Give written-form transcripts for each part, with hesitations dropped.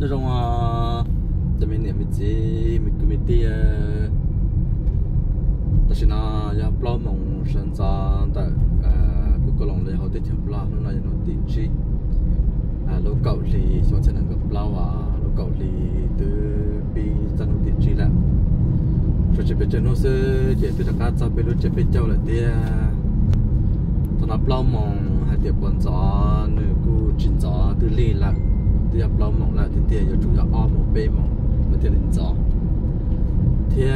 那种这边年没接，没给没爹，但是呢，要不老忙生长的，不过龙类好的天不拉，那要弄地基，路搞里像这那个不老路搞里的比咱弄地基了，说这边真的是这边大家这边路这边叫了的，他那不老忙还得帮着那个进着的累了。thì áp lâu mỏng lại thì tiền cho chủ yếu o một b mỏng mà tiền lên gió thì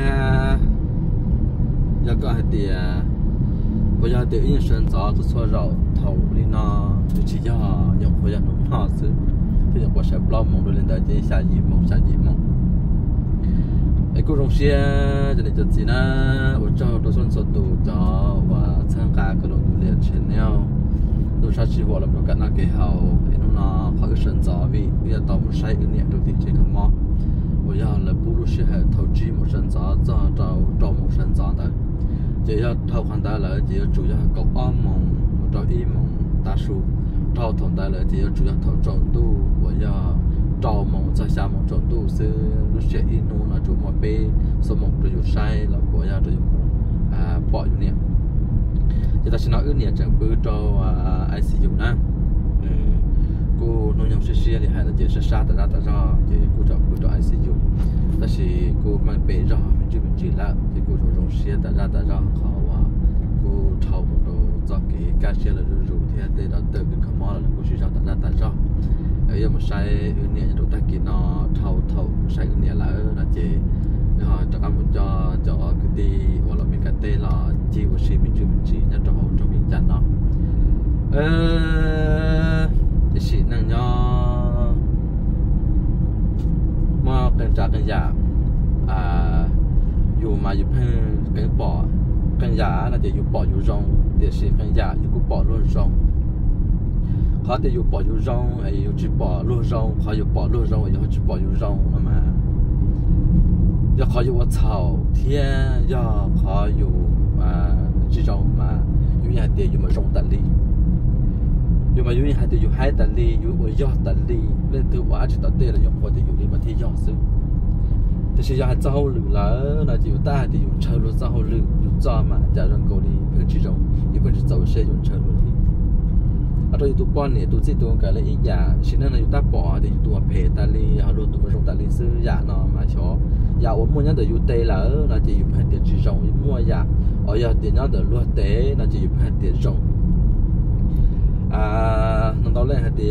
giờ có hai tiền bây giờ tiền yên sơn gió tôi xóa rau thầu đi nó tôi chỉ cho nhập bây giờ nó hot chứ thì nhập qua sẽ lâu mỏng rồi lên tới thì xa gì mỏng ấy cô rong xe cho nên cho gì na ở cho tôi xuân số tụ cho và tham gia cái đồng liệt channel tôi sẽ chỉ vào làm đồ cạn cái hậu nó phải sinh ra vì bây giờ tao muốn xây cái nhà đầu tiên trên cái mỏ bây giờ là bù lúc sẽ hệ thầu chi một sinh ra cho một sinh ra đấy chỉ là thầu khoản tài là chỉ là chủ yếu có ôm mong một trò ý mong đa số thầu thòng tài là chỉ là chủ yếu thầu trộn tu bây giờ trò mong ra xa mong trộn tu sẽ lúc sẽ in nó là chủ một bê số một rồi dùng sai là bây giờ rồi bỏ vô nè chúng ta sẽ nói cái nè chẳng bự cho ICU nè cô nông nghiệp xe thì hay là chỉ sát ra thì cô cho ICU đó thì cô mang bể ra mình chỉ là thì cô dùng xe ra khó và cô thầu một đồ cho cái cá xe là rủ thì để đó từ cái khăm là cô sẽ ra ấy mà sai nè đồ ta kia nó thầu sai nè là chỉ cho các một cho cái đi hoặc là mình cái tê là chỉ của xe mình chỉ nhớ cho mình chăn nó thì chỉ năng nhau mà cần trả cần giả dù mà dù cần bỏ cần giả là chỉ dù bỏ dù rong để chỉ cần giả dù cũng bỏ luôn rong họ thì dù bỏ dù rong ấy dù chỉ bỏ luôn rong họ dù bỏ luôn rong ấy họ chỉ bỏ dù rong mà giờ họ dù thảo thiên giờ họ dù chỉ rong mà dù nhà tiền dù mà rong tận đi dù mà dù như hai từ dù hai tận đi dù ở gió tận đi lên từ quả chỉ tận đây là dùng qua từ dù đi mà thi gió xứ thì chỉ hai cháu lử là chỉ ta thì dùng chơi luôn cháu lử dùng cho mà trả rằng cầu đi phải chỉ rong như phải chỉ cháu xe dùng chơi luôn đi ở đây tụi con này tụi chỉ tụi cái là ít giả chỉ nên là ta bỏ thì tụi phê ta đi họ luôn tụi mà rong ta đi xứ giả nó mà cho giả ở mua nhá từ dù tây là chỉ dùng hai tiền chỉ rong mua giả ở giờ tiền nhá từ luôn tế là chỉ dùng hai tiền rong nó đó lên thì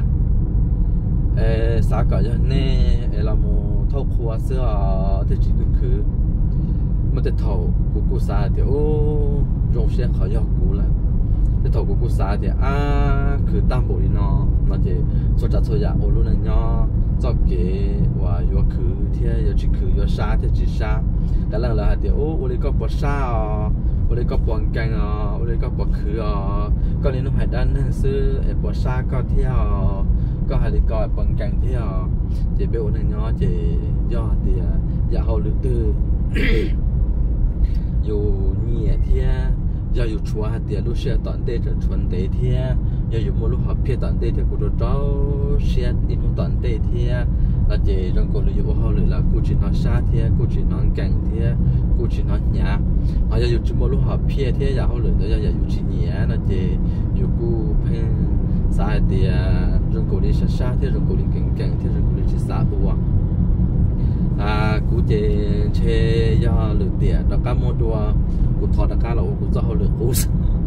xã cả cho nên là một thâu khoa xưa thì chỉ cứ một cái thầu của cô xã thì rong xe khỏi do cũ là cái thầu của cô xã thì cứ tam bộ đi nó mà chỉ số trả số giá ô luôn là nhỏ cho cái và yo cứ thì yo chỉ cứ yo xa thì chỉ xa cái lần là thì ô đi có bỏ xa ô đi có bỏ canh ô đi có bỏ khứ có nên nó phải đan sư bỏ xa có theo có hay đi coi bằng canh theo chỉ biết ô này nhỏ chỉ do thì giả hậu lư tư dù nhẹ theo giờ dù chúa hạt tiền lúc xe tận đây trở chuẩn đây theo giờ dù mua lúc học phía tận đây thì cô đồ cháu xe in tận đây theo là chỉ trong cô lưu hậu lư là cô chỉ nói xa theo cô chỉ nói cảnh theo cô chỉ nói nhả giờ dù chúng mua lúc học phía theo giờ hậu lư đó giờ dù chỉ nhẹ là chỉ dù cô phải xa thì trong cô đi xa theo trong cô đi cảnh theo trong cô đi chỉ xa bùa cú chế do lừa tiền đó cá mua đua cú thọ đó cá là cú do họ lừa cú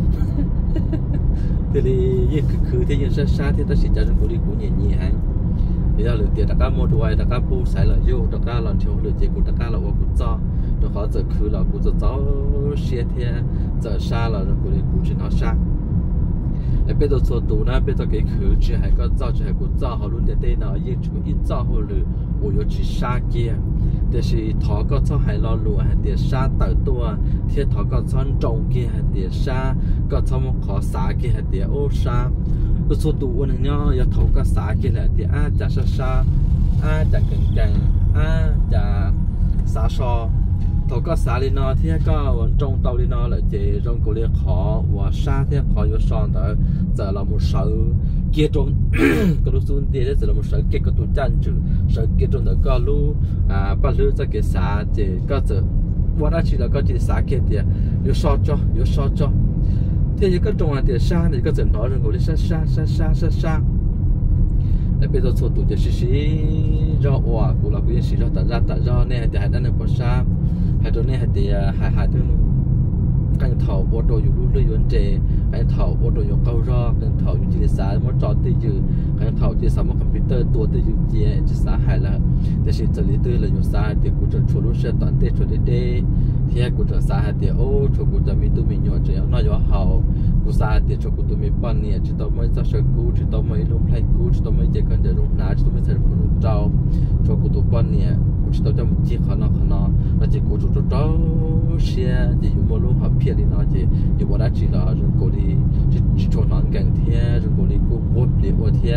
thì như cứ thế nhưng xa thì ta chỉ cho chúng đi cú nhẹ hay bây giờ lừa tiền đó cá mua đua đó cá bu xài là vô đó cá làm thiếu lừa tiền cú đó cá là cú do đó họ giờ cứ là cú giờ gió xe thế giờ xa là chúng đi cú chỉ nó xa bây giờ số tụ na bây giờ cái khử chỉ hay có造chỉ hay có造họ luôn để đây nào nhưng chúng ít造họ lừa我有去杀鸡，但是他个草还老路还得杀得多，天他个草种鸡还得杀，个草么靠杀鸡还得哦杀，我说多我能呀要头个杀鸡来的假杀假假杀烧。头个啥哩呢？天个文中到哩呢，来这中国哩好，我沙天好有上的，这了么少， kia trong cái lúc xuống tiền sẽ là một sở kia cái tụ chân chữ sở kia trong đó có lúc bắt lúc ra cái xã thì có giờ qua đó chỉ là có chỉ xã kia thì有烧焦thế cái trong hàng thì xa thì có giờ nói rồi ngồi đi xa lại bây giờ số tụ thì xí do hòa cũng là cái xí do ta do này thì hai đứa này bỏ xa hai đứa này thì hai đứa cái thầu ô tôอยู่เรื่อยๆเจcái thầu ô tôอยู่câu rõ cái thầuอยู่ที่สายมอจอที่อยู่cái thầuที่สามคอมพิวเตอร์ตัวที่อยู่เจที่สายหายละแต่สิ่งจะลีตื้อเลยอยู่สายที่กูจะชวนรู้เชื่อตอนเตะชวนเด้ที่กูจะสายที่โอ้ชวนกูจะมีตู้มีหยอดเจียวน้อยเฮากูสายที่ชวนกูตัวมีป้อนเนี่ยจะต้องไม่จะเชื่อกูจะต้องไม่ลงเพลงกูจะต้องไม่เจอกันจะลงหนาจะต้องไม่ใส่คนเจ้าชวนกูตัวป้อนเนี่ยกูจะต้องจะมุ่งจีขนาแล้วจะกูจะเจ้าเชียจะอยู่บนโลกหับเพียรเนาะจะอยู่บนด้านจีละจนกูดีจะชวนนอนกันเทียจนกูดีกูหมดเลยว่าเทีย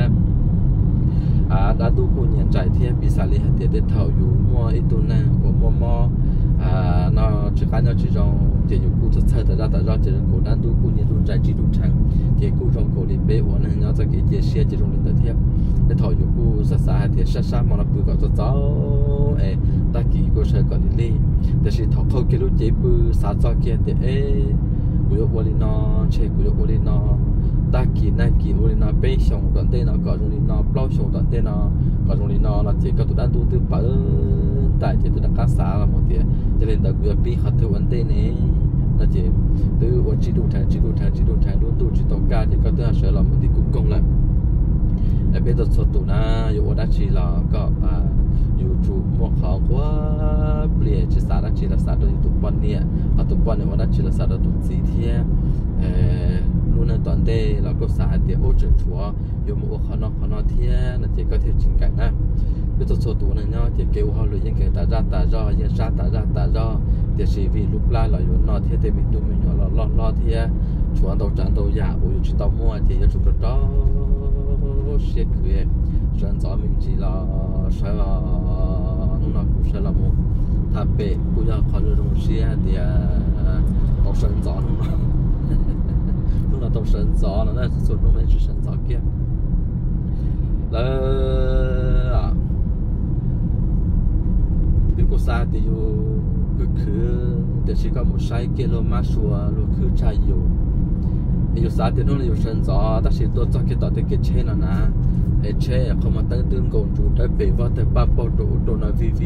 đã tu cô nhận giải thế bị xả lý hạt tiền để thầuอยู่mua ít tu năng của mua nó chỉ cá nhau chỉ trong chỉอยู่cô thật thật ra chỉ trong cổ đã tu cô nhận tu giải chỉ tu chẳng chỉ cô trong cổ đi bé uốn năng nhau cho cái chỉ xe chỉ trong linh tử thiệp để thầuอยู่cô xả hạt tiền xả mà nó bự cả cho cháu ta kỳ cô sẽ còn điแต่是thầu khâu cái lúc chỉ bự xả cho kia thì cô yêu uốn nó chơi cô yêu uốn nó ta kỳ na kỳ uli na bé xong đoạn tên nó có trong đi nó bao xong đoạn tên nó có trong đi nó là chỉ có tụi đang tu từ bờ tại chỉ tụi đang cá xả là một tiền cho nên là cứ bị hạt thứ vấn đề này là chỉ từ ở chỉ đủ thang luôn tu chỉ tàu cá thì có thứ sẽ là một tí cũng công lại để bây giờ số tụi naอยู่đã chỉ là cóอยู่chủ một họ quá bịa chỉ xả đã chỉ là xả được tụi bọn này tụi bọn này đã chỉ là xả được tụi gì thì luôn là toàn đề là có xã thì ô trường chúa dùng một khả năng thiên là chỉ có thể chỉnh cảnh na bây giờ số tuổi này nhau thì kêu họ luyện những cái ta ra những sa ta ra thì chỉ vì lúc lại là dùng nó thì mình tụi mình nhỏ lo thì chúa đầu tràn đầu giả ôi chỉ tao mua thì cho chúng đó sẽ cười dân gió mình chỉ là sẽ là nó cũng sẽ là một tháp bể cũng như khó được đồng xe thì tao dân gió nó là tàu sơn gió nó là số nó mới sơn gió kia là nếu có xa thì cứ để chỉ có một sai kia lo mà xua lo cứ chạy yêu nếu xa thì nó là yêu sơn gió ta chỉ tôi cho cái tàu cái trên là na chế không mà tới tương cầu chủ tới bể vào tới ba bao đồ nó vi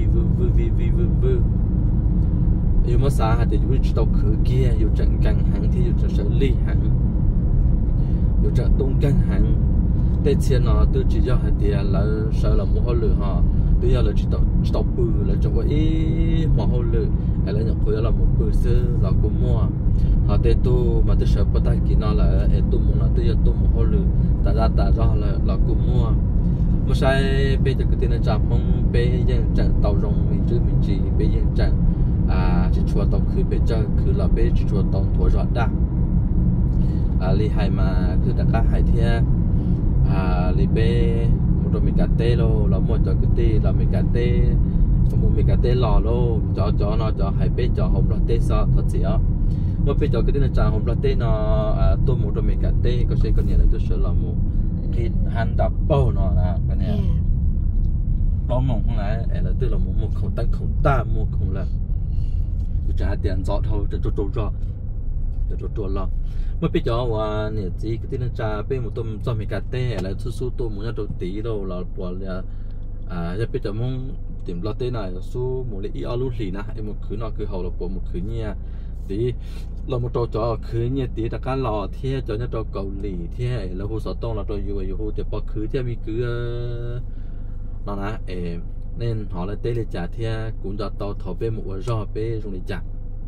yêu mà xa thì yêu tàu khử kia yêu trận căng hàng thì yêu trận xử lý hàng yêu trận tung căng hàng tết tiền nó tôi chỉ cho hạt tiền là sợ là mua hoa lửa họ tôi giờ là chỉ tàu bự là trong cái mua hoa lửa hay là nhập khối là một bự sơ là cũng mua họ tết tu mà tôi sợ bắt tay kỹ nó là tu mua là tôi giờ tu mua hoa lửa ta ra là cũng mua mà sai bây giờ cái tiền là chạm mong bây giờ trận tàu rồng mình chỉ bây giờ trận chỉ chùa tàu khử bây giờ khử là bây chỉ chùa tàu thua rõ đa li hai mà cứ đặt cá hai thia li bê một đôi mình cà tê lô là một chỗ cái tê là mình cà tê một mình cà tê lò lô cho nó cho hai bê cho hộp lót tê sao thật gì á một bê cho cái tên là trà hộp lót tê nó tôi một đôi mình cà tê có sẽ có nghĩa là tôi sẽ là một cái hand đập bao nó là cái này bao mỏng không lại là tức là một khẩu ta một khẩu là trả tiền giọt thôi cho lo mà bây giờว่าเนี่ยจีcái tên là trà bên một tôm cho mình cà tê là su tôm một nhát tí đâu là bỏ là giờ bây giờ mong tìm lo tê này su một lấy ít lúa lì na em một khứ nó cứ hậu là bỏ một khứ nhia tí là một trò cho khứ nhia tí là cá lò thế cho nhát trò cầu lì thế là hồ sọ tông là tròอยู่hồ thì bỏ khứ thế mi cứ nó na nên họ là tê là trả thế cũng cho tàu thầu bên một rò bên dùng để trả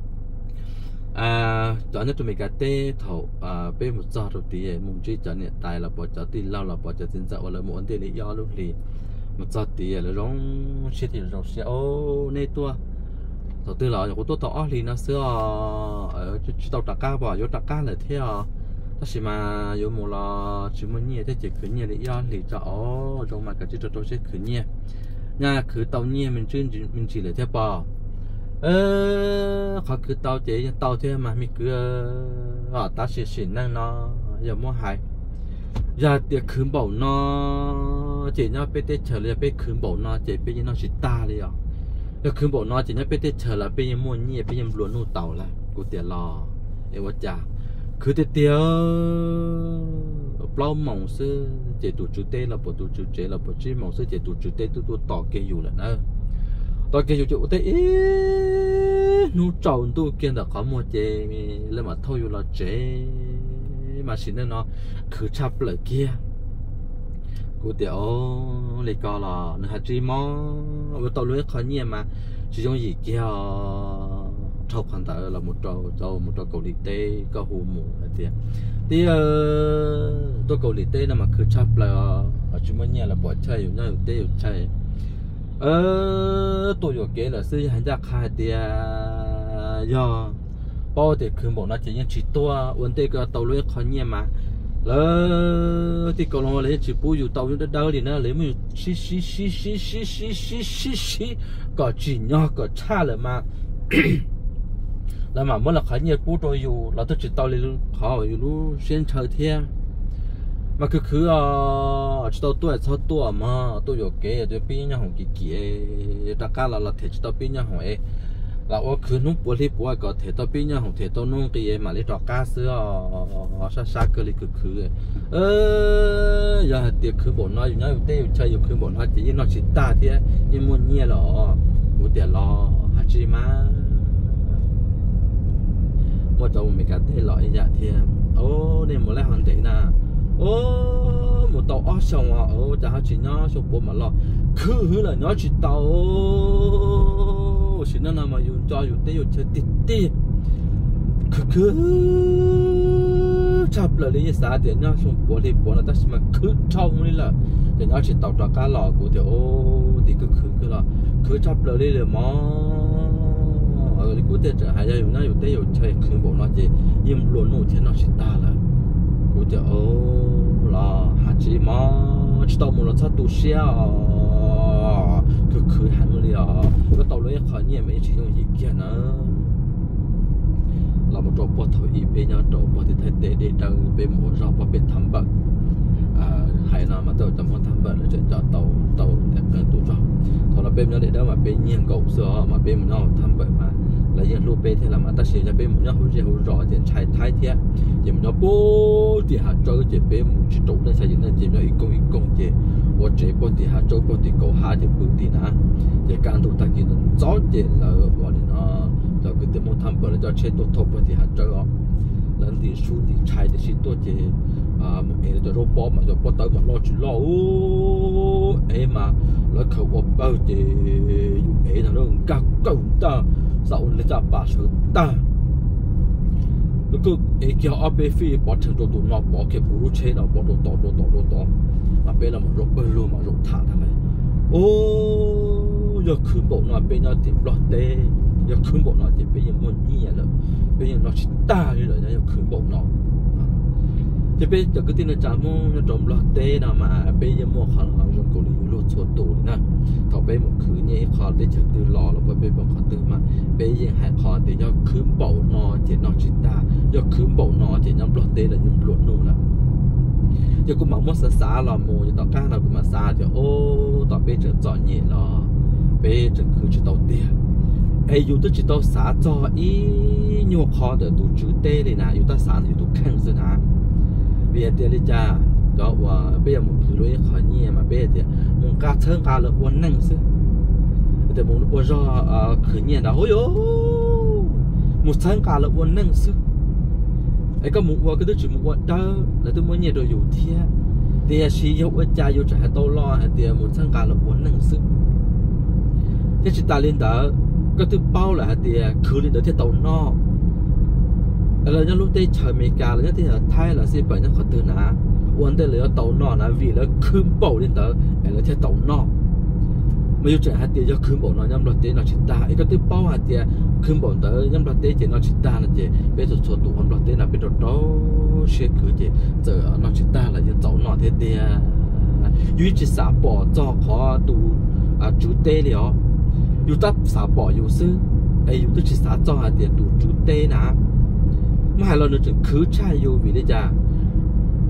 chọn nhất cho mình cái tê thầu bên một giò đầu tiên mùng chỉ chọn hiện tại là bỏ cho tiền lao là bỏ cho tiền dạo là một vấn đề lý do lúc lì một giò tiền là giống xe thì giống xe ô nê tua đầu tư là có tàu lì nó xưa ở tàu đặc ca bỏ vô đặc ca là thế ta chỉ mà vô một là chỉ muốn nhẹ thế chỉ cứ nhẹ lý do lì cho trong mà cái chỉ cho sẽ cứ nhẹ nha cứ tàu nhẹ mình chỉ là thế bỏ họ cứ tàu thế mà mình cứ ta sẽ xịn năng nó giờ mua hại giờ tiệc khứ bảo nó chỉ nhau bé tết chờ là bé khứ bảo nó chỉ bé nó chỉ ta đi à giờ khứ bảo nó chỉ nhau bé tết chờ là bé mua nhẹ bé luôn nô tàu là của tiệc lò emว่าจ้าคือtiệc bao mỏng sư chỉ tụ chú tê là bộ tụ chú chế là bộ chỉ mỏng sư chỉ tụ chú tê tụ tỏ kê dù là nữa tỏ kê dù chú tê nô trâu tụ kia là có một chế lên mà thôi dù là chế mà xin nó cứ chắp lại kia cô tiểu lấy co là nó hạt chi mò với tàu lưới khó nhiều mà chỉ trong gì kia thâu khoản thở là một trâu cầu lì tê có hù mù là tiền thì tôi cầu lì tê là mà cứ chắp là ở chúng mình nhà là bỏ chơiอยู่nhau têอยู่chơi tôiอยู่kế là sư hành gia khai tiền do bao thì cứ một nó chỉ những chỉ tua vấn đề cái tàu lưới khó nhiều mà lỡ thì còn nó lấy chỉ bùอยู่tàu những đâu thì nó lấy mình xí có chỉ nhỏ có cha rồi mà là mà mới là khá nhiều bù rồiอยู่là tôi chỉ tàu lấy khóอยู่lúc xuyên trời thiên mà cứ chỉ tàu tuổi sau tuổi mà tôiอยู่kế tôi biết nhau hồng kỳ tất cả là thể chỉ tàu biết nhau hồng ấy là ô cứ nung bùa li bùa có thể tao biết nhau không thể tao nung cái mà lấy trò cá sữa sa cơ li cứ giờ tiệc cứ bộ nói nhau tê chơi cứ bộ nói chỉ nó chỉ ta thế nhưng muốn nhẹ lọ của tiền lọ hạt chi má mua cho mình cả thế lọ vậy thì ô nên một lẽ hoàn thế nè ô một tàu ớt xong à ô chả chỉ nó số bộ mà lọ cứ là nó chỉ tàu xin nó mà dùng cho dùng tê dùng chơi tít cứ chập lại lấy giá tiền nhau xong bỏ đi bỏ nó ta mà cứ trong đi là để nó chỉ tàu cá lò của thì ô thì cứ là cứ chập lại đi là mò ở cái cuối trở hay dùng nó dùng tê dùng chơi cứ bỏ nó chỉ im luôn nụ thì nó chỉ ta là của thì ô là hạt chỉ mò chỉ tàu một là sát tu xe cứ hẳn liền cái tàu lưới khỏi nhiều mấy chỉ dùng gì kia nữa là một trò bò thổi bên nhau trò bò thì thấy để đâu bên một trò bò bên thăm bận hay là mà tàu chấm con thăm bận là chuyện cho tàu để cần tụ trò thôi là bên nhau để đâu mà bên nhiên gậu sữa mà bên nhau thăm bận mà là yên lô bên thì là mà ta xịn cho bên một nhau hồi rõ tiền trái thái thiệt chỉ một nhau bố thì hạt trâu chỉ bên một chỉ trộn lên xây dựng lên chỉ nhau ít công chỉ我这波底下周波底狗下就不底呢，这干土他给人早点了，我的呢，就给他们他们本来就切多头波底下走哦，人的树的菜的是多些哎，就肉包嘛，就包到嘛捞住捞哦，哎嘛，那口我包的有哎，他那种高高的，少那家把手大。cái kiểu ở bên phía bỏ chân đồ nó bỏ cái bù chế nó bỏ đồ to mà bên là một rổ bơi luôn mà rổ thẳng thằng này ô giờ khử bộ nó bên nó tìm lọt tê giờ khử bộ nó thì bây giờ muốn nhẹ rồi bây giờ nó chỉ ta đi rồi giờ khử bộ nó thì bây giờ cái tin là chả muốn nó trộm lọt tê nào mà bây giờ mua khăn là rồi cô đi lột số tủ nè thọ bây một khử nhẹ khó để chờ từ lò là bây giờ khó từ mà bây giờ hãy khó để cho khử bộ nó thì nó chỉ ta giờ khử bộ nó thì nhắm lọt tê là nhắm lột nụ là giờ cũng mong muốn xa là mua giờ tao cá nào cũng mà xa thì ô tao bây giờ chọn nhẹ là bây giờ khử chỉ tao tiền ai dù tôi chỉ tao xa cho ý nhiều khó để tụ chữ tê này nè dù ta xa thì tụ khăn rồi nè bây giờ tiền đi cha đó và bây giờ một thứ lối khó nhẹ mà bây giờ thì một cá thân cá là uốn năng chứ thì một uốn do khử nhẹ đó ôi một thân cá là uốn năng chứ ấy có một uốn cái thứ chỉ một uốn đó là tôi muốn nhẹ rồiอยู่ที่thì chỉ yêu uốn cha yêu trả tao lo thì một thân cá là uốn năng chứ thế chỉ ta lên đó cái thứ bao là thì khử lên đó thì tàu no là những lúc đây trời mấy cả là những thì ở Thái là sẽ bởi những khó từ nà vấn đề là tàu nọ là vì nó khử bầu lên đó là theo tàu nọ mà yêu trẻ hạt tiền cho khử bầu nó nhắm luật tế nó chỉ ta cái thứ bao hạt tiền khử bầu tới nhắm luật tế chỉ nó chỉ ta là chỉ bây giờ số tụ nhắm luật tế là bây giờ đó sẽ khử chỉ giờ nó chỉ ta là những tàu nọ thế tiền duy chỉ xả bỏ cho khó tụ chủ tế liền yêu ta xả bỏ yêu sư ai yêu ta chỉ xả cho hạt tiền tụ chủ tế nà mà hai lần nữa chừng khứ trai yêu vì đấy cha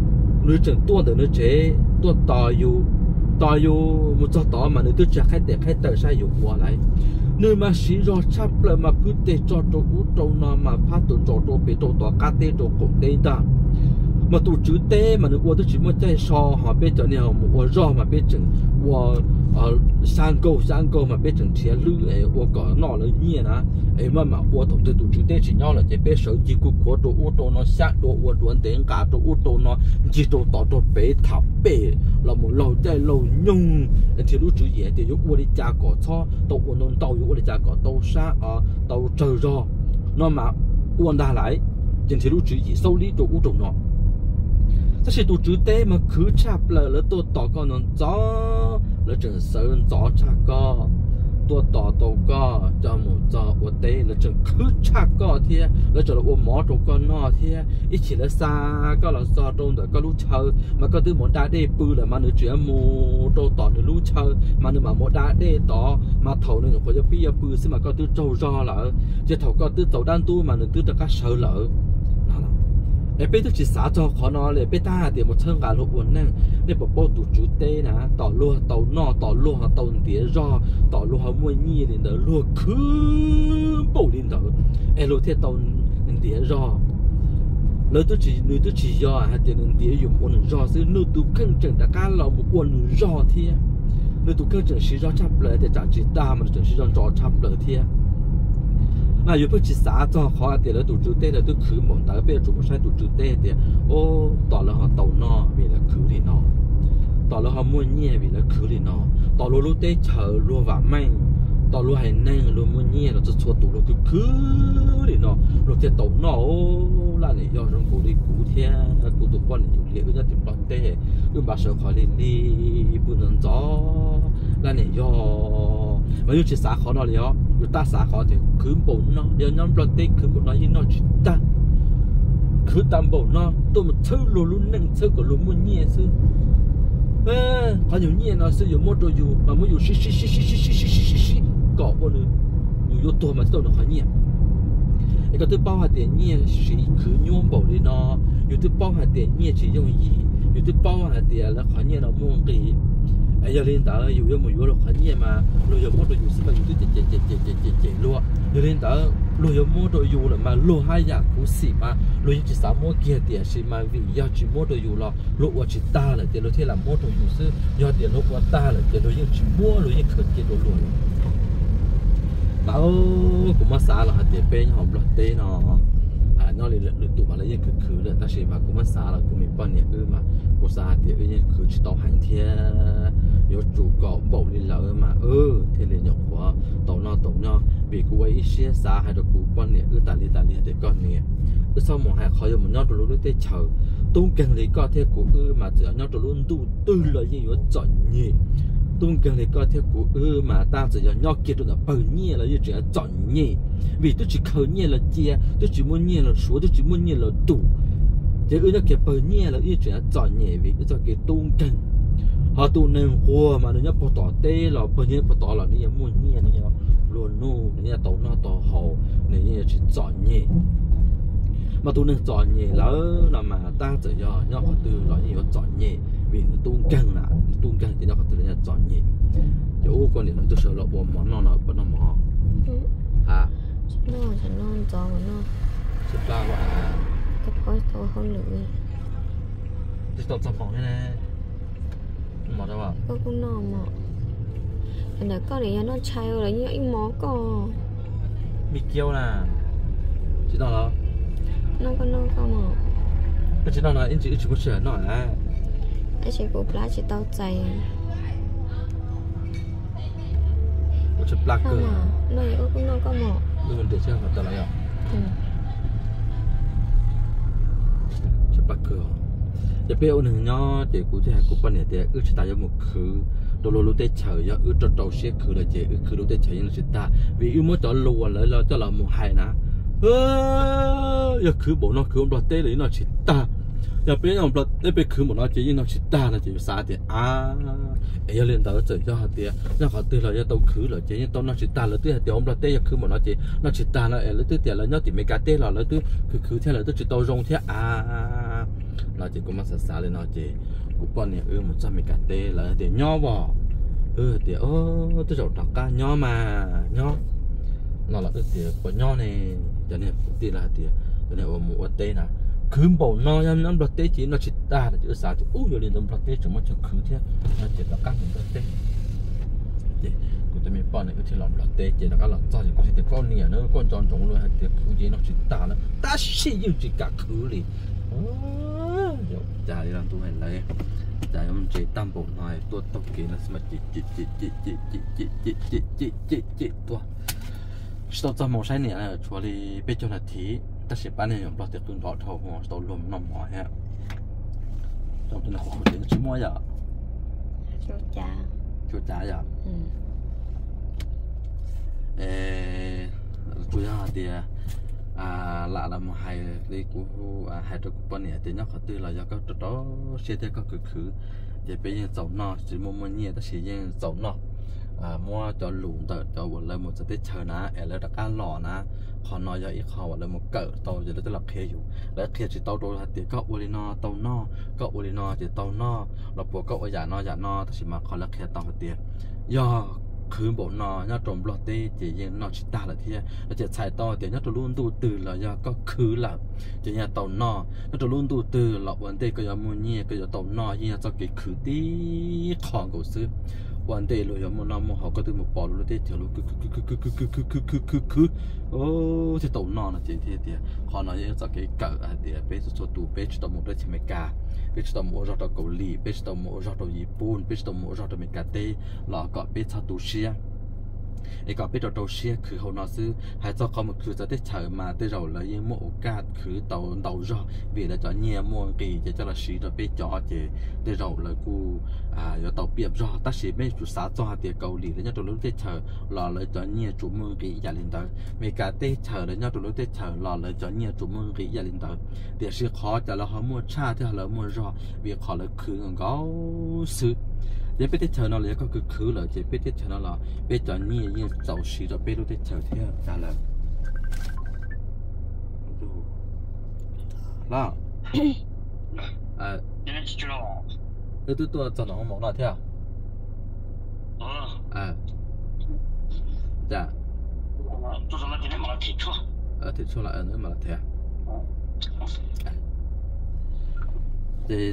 lứa chừng tua từ lứa chế tua tò yêu một cho tỏ mà lứa tôi chả khai tệ khai tờ sai yêu qua lại nơi mà xí do chắp lại mà cứ tê cho trâu út trâu nó mà phát từ trâu bị trâu tỏ cá tê trâu cổ tê ta mà tụ chữ tê mà nó tôi chỉ muốn tê so họ biết cho nên họ mua rau mà biết chừng mua sang câu mà biết chừng chia lư ấy mua cỏ nọ là nhẹ na ấy mà mua tổng từ tụ chữ tê chỉ nhau là chỉ biết sở chỉ của trâu út trâu nó sát trâu út đuổi đến cả trâu út trâu nó chỉ trâu tỏ trâu bé thảo bé là một lâu tê lâu nhung thì lúc chữ gì thì lúc mua đi cha cỏ cho tàu uốn non tàu lúc đi cha cỏ tàu sát tàu trời rò nó mà uốn đa lại thì lúc chữ gì sâu lý trâu út trâu nó这是都值得嘛？可差不了都打个能早，了真神早差个，多打到个，叫么早我得了真可差个天，了这了我毛着个那天，一起了三个了三中的个路车，嘛个都没打的不了嘛，你只要么都打的路车，嘛你嘛没打的打，嘛头你或者比较不是嘛个都走着了，这头个都走单多嘛你都得个手了。ไอ้เป้ต้องจิตสาจอขอนอเลยเป้ตาเดี๋ยวมาเชิงการลบวนนั่งเนี่ยบอกป้อตูจูเต้นะต่อลัวต่อนอต่อลัวต่อเดียรอต่อลัวมวยยี่เนี่ยเด้อลัวคืนปูลินเด้อไอ้ลัวเทียต่อเดียรอแล้วตัวจีนึกตัวจียอฮะเดี๋ยวเดียอยู่บนรอซื้อนึกตัวเครื่องจังตะการเราบนรอเทียนึกตัวเครื่องจังสีรอชับเลยแต่จากจีตามันจังสีรอชับเลยเทียmàอยู่เพื่อจิตสาจอเขาเดี๋ยวเราดูจุดเต้เราต้องคือหมอนตาเป้จุดไม่ใช่ดูจุดเต้เดี๋ยวโอ้ต่อแล้วเขาต่อนอมีแล้วคือดีนอต่อแล้วเขาม้วนเงี้ยมีแล้วคือดีนอต่อรู้รู้เต้เฉยรู้ว่าไม่ต่อรู้ให้นั่งรู้ม้วนเงี้ยเราจะชวนตัวเราคือดีนอเราจะต่อนอโอ้ล่ะเนี่ยย้อนเรื่องกูดีกูเทียกูตัวป้อนอยู่เลี้ยก็จะติดต่อเต้บาเสือขอลีปุ่นนจ่อล่ะเนี่ยย้อนมาอยู่จิตสาเขาเนาะเลยอยู่ตาสาเขาเดี๋ยวคืนบ่นเนาะเดี๋ยวย้อนปลดติคืนบ่นเนาะยิ่งเนาะจิตตาคือตามบ่นเนาะตัวมันเชื่อลุ้นนั่งเชื่อกับลุ้นมันเงี้ยซื้อพออยู่เงี้ยเนาะซื้ออยู่มดตัวอยู่มาไม่อยู่ชิเกาะบนเลยอยู่ตัวมันตัวเนาะเขาเงี้ยไอ้ก็ตัวเป้าหาเดี๋ยวเงี้ยสิคือโยมบ่เลยเนาะอยู่ตัวเป้าหาเดี๋ยวเงี้ยจะ用意อยู่ตัวเป้าหาเดี๋ยวแล้วเขาเงี้ยเนาะมุ่งกีไอ้ยาลินตาอยู่ยังไม่อยู่หรอกขันเนี่ยมาเราอยู่มดอยู่สิบอยู่ที่เจ็ดลัวยาลินตาเราอยู่มดอยู่เลยมาเราให้อยากคู่สิมาเราอยู่ที่สามมดเกียร์เดียสิมาวิยาจีมดอยู่หรอเราว่าจิตตาเลยเดี๋ยวเราที่หลังมดอยู่ซื้อยอดเดี๋ยวเราว่าตาเลยเดี๋ยวเรายังจีมดเรายังเขินเกียร์เราเลยมาโอ้กูมาสาเราเดี๋ยวเป็นหอมรถเต้เนาะนอกเลยหรือตัวมาแล้วยังคือเลยแต่เชื่อมากูมาสาเรากูมีป้อนเนี่ยมากูสาเดี๋ยวยังคือจิตต่อหันเทีย有主角保利老嘛天天有活到那比กูไว้一些啥还都กูป้อนเนี่ย大力เด็กก้อนเนี่ยสมองให้เขาอยู่มันนอกตัวรู้ได้เฉาตุ้งเก่งเลยก็เท่กูมาเจอนอกตัวรู้ตู้ตื้อเลยยังอยู่จ่อยเนี่ยตุ้งเก่งเลยก็เท่กูมาตาเจอนอกเกี่ยวกับเปิดเนี่ยแล้วยังเจอจ่อยเนี่ยvì tôi chỉ khởi nhẹ là chia tôi chỉ muốn nhẹ là số tôi chỉ muốn nhẹ là đủ chỉ nó cái ปิดnhẹ là như chuyệnจ่อยnhẹ vì cái cáiตุ้งเก่งhọ tu nên qua mà nó nhớ bỏ tỏ tê là bao nhiêu bỏ tỏ là nó mua nhẹ nó luôn nu nó tàu nó tàu hậu nó chỉ chọn nhẹ mà tu nên chọn nhẹ là mà ta chỉ do nhớ họ từ là như chọn nhẹ vì nó tu căng thì nó họ từ nó chọn nhẹ chỗ con này nó tôi sợ là bỏ món nó bỏ nó mỏ hả nó chọn nó chụp ra quả cái khói to hơn nữa thì tao chọn mỏng thế này mỏ đâu à có cũng nọ mỏ anh đã có này nó chay rồi như anh mỏ có bị kêu nè chị nào đó nó có mỏ cái chị nào là anh chỉ có sửa nọ à anh chỉ có lá chỉ tao chay có chụp lá cơ nó cũng nó có mỏ mình để chơi vào tao lại à chụp lá cơจะเปรี้ยวหนึ่งเนาะเดี๋ยวกูจะให้กูปั้นเนี่ยเดี๋ยวชะตาจะหมดคือตัวรู้ได้เฉยตัวโตเสียคือเลยเจ้คือรู้ได้เฉยยังชะตาวิวมั่วจอรัวเลยเราจะเราหมดหายนะอย่าคือบอกเนาะคือมันเต้เลยเนาะชะตาอย่าเป็นอย่างเราได้ไปคือหมดเนาะเจ้ยังเนาะชะตาเนาะเจ้สาเดี๋ยวไอ้ยันเล่นต่อเจอจะหาเดี๋ยวแล้วเขาตื่นเราจะโตคือเลยเจ้ยังโตเนาะชะตาแล้วตื่นเดี๋ยวเราเต้อย่าคือหมดเนาะเจ้เนาะชะตาแล้วแล้วตื่นเดี๋ยวเราเนาะติดไม่กล้าเต้เราแล้วตื่นคือแท้เราตื่นจะโตรงแท้ nó chỉ có mà xả lên nó chỉ cũng bọn này một trăm mấy cả tê là để nho bò để tôi chọn đặc ca nho mà nho nó là thì của nho này cho nên thì là thì cho nên ở một tê nè cứ bầu no năm bật tê chỉ nó chỉ ta là chữ sao thì rồi liền bật tê chẳng mất chẳng khứ thế nó chỉ là các mình bật tê thì của tôi mình bọn này thì làm bật tê chỉ là các làm sao thì có thể con nè nó con tròn trống luôn thì khứ gì nó chỉ ta nó ta chỉ dùng chỉ cả khứ liền chả đi làm tôi hay lấy chả em chỉ tam bộ này tôi tóc kia là mà chỉ tôi sau cho một sai nè cho đi biết cho là thí ta sẽ bán này bảo tiệc tuần đỏ thầu hoa tàu lùm nằm mỏi ha trong tuần họ đến chỉ mua giờ cho trả giờ chủ yếu thì lạ là một hai cái của hai đứa của bọn này thì nó khó tư là do các đó xe theo các cực khứ thì bây giờ dầu nọ chỉ mua nhiều ta chỉ riêng dầu nọ mua cho lùn cho một lần một cái chờ ná ở đây là cá lò ná còn nói vậy họ là một cỡ tàu giờ đó là kheอยู่แล้วkhe chỉ tàu đôi thì có ulino tàu nọ có ulino thì tàu nọ là bộ có ở giả nọ thì mà còn là khe tàu thì doคือbộ nọ nhá trộm lọt tê chỉ riêng nọ chỉ ta là thế là chỉ xài to thì nhá trộm luôn tu từ là do có khứ là chỉ nhà tàu nọ nhá trộm luôn tu từ là vấn đề cái mua nhẹ cái tàu nọ như cho cái khứ tí khoảng cổ xứ vấn đề rồi một năm một họ có từ một bỏ luôn tê thì luôn cứ ô thì tàu nọ là chỉ thế thì họ nói như cho cái cỡ thì bây giờ số tụ bây giờ tàu một đôi chỉ mấy cả bây giờ tàu một rồi tàu Âu Mỹ bây giờ tàu một rồi tàu Nhật Bản bây giờ tàu một rồi tàu mấy cả tê là có bây giờ tàu Xiaไอ้ก็เป็นตัวเชี่ยคือเขาหน้าซื้อหายใจเขามันคือจะได้เฉยมาได้เราเลยยังโมโอกาสคือเต่าจ่อเวลาจ่อเงียม่วงกีจะเราสีเราไปจ่อเจได้เราเลยกูอย่าเต่าเปียบจ่อแต่สีไม่จุดสาจ่อเดียเกาหลีแล้วเนี่ยตัวรู้ได้เฉยรอเลยจ่อเงียจุ่มม่วงกีอย่าลินเตอร์เมกาได้เฉยแล้วเนี่ยตัวรู้ได้เฉยรอเลยจ่อเงียจุ่มม่วงกีอย่าลินเตอร์เดี๋ยวสีขอจะเราเขามั่วชาที่เรามั่วจ่อเวียขอเลยคือเงาซื้อgiờ biết thế nó là có cứ khứ là giờ biết thế nó là biết cho nhiều như giàu xí rồi biết lúc thế thế ra là là tôi cho nó món nào thế dạ tôi cho nó cái này mà thịt chua thịt chua là nữa mà là thế thì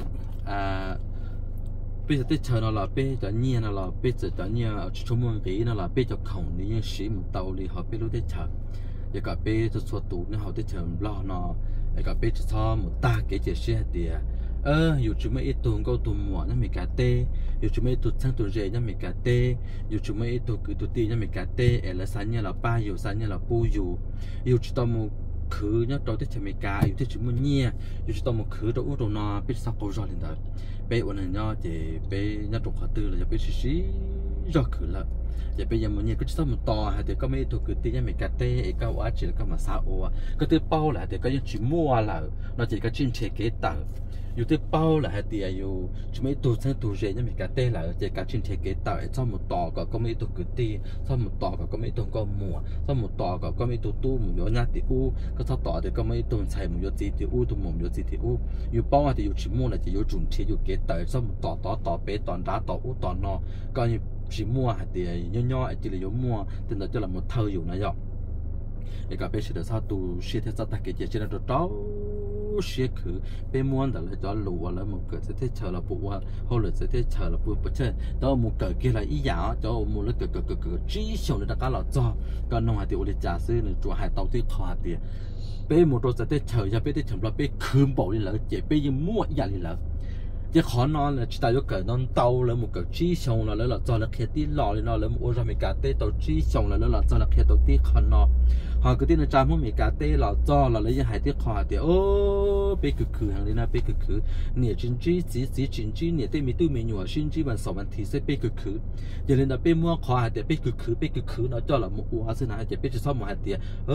bây giờ tới chờ nó là bây giờ nhiên nó là bây giờ cho nhiên chung môn cái nó là bây giờ khổng thì như sĩ một tàu thì họ bây lúc tới chờ giờ cả bây giờ số tụ nó họ tới chờ lo nó giờ cả bây giờ cho một ta cái chuyện xe thì dù chúng mấy tụ câu tụ mùa nó mình cả tê dù chúng mấy tụ sang tụ rể nó mình cả tê dù chúng mấy tụ cứ tụ ti nó mình cả tê ở là sáng như là ba dù sáng như là bu dù chúng ta một khứ nhá đầu tới mấy cá yêu thích chúng mình nhia yêu chúng ta một khứ đầu đầu nó biết sao câu rõ lên đó bé ôn này nhá thì bé nhá trục khóa tư là bé xí rõ khứ là giờ bây giờ mình nhia cứ sao một to hay thì có mấy tụ cứ tí nhá mấy cá tê cái quả chỉ là cái mà sao ô cái thứ bao là thì cái những chỉ mua là nó chỉ cái chuyên chế kế tạoอยู่ที่เป้าแหละที่อยู่ช่วยตัวเส้นตัวเจยังมีการเตะแหละจะการชินเทเกต่อซ่อมหมดต่อก็ไม่ตัวกึตีซ่อมหมดต่อก็ไม่ตัวก็มัวซ่อมหมดต่อก็ไม่ตัวตู้หมุนยอญาติอู้ก็ซ่อมต่อแต่ก็ไม่ตัวใช้หมุนยอจีติอู้ตัวหมุนยอจีติอู้อยู่เป้าที่อยู่ชิมัวแหละจะอยู่จุนเทียอยู่เกต่อซ่อมหมดต่อเป๊ะตอนด้าต่ออู้ตอนนอก็อยู่ชิมัวที่ย่อๆที่อยู่มัวแต่เราจะละหมดเธออยู่นะยอไอ้ก็เป็นสิ่งที่เราตัวเชื่อที่เราตะเกียบเชื่อเราต้องxí khử bên muôn đó là cho lụa là một cái thế chờ là bộ hoặc là thế chờ là bộ bữa chơi đó một cái kia là ý giả cho một là cái trí xong là các là cho còn nông hạt thì để trả sư này chùa hải tàu thì khó thì bên một đôi thế chờ ra bên thế chờ là bên khử bộ đi là chỉ bên như mua nhà đi là chỉ khó nói là chỉ tại cho cái non tàu là một cái trí xong là cho là khi tí lò thì nó là một ra mấy cái tê tàu trí xong là cho là khi tàu tí khó nó họ cứ tin là cha muốn mấy cái tê là cho là lấy những hải tí khó thì ô bé cực khử hàng đi na bé cực khử nè chính trí chính trí nè tê mi tư mi nhua xin trí bằng sáu bằng thì sẽ bé cực khử giờ nên là bé mua khó thì bé cực khử nó cho là một quả xin hải thì bé chỉ sau một hải thì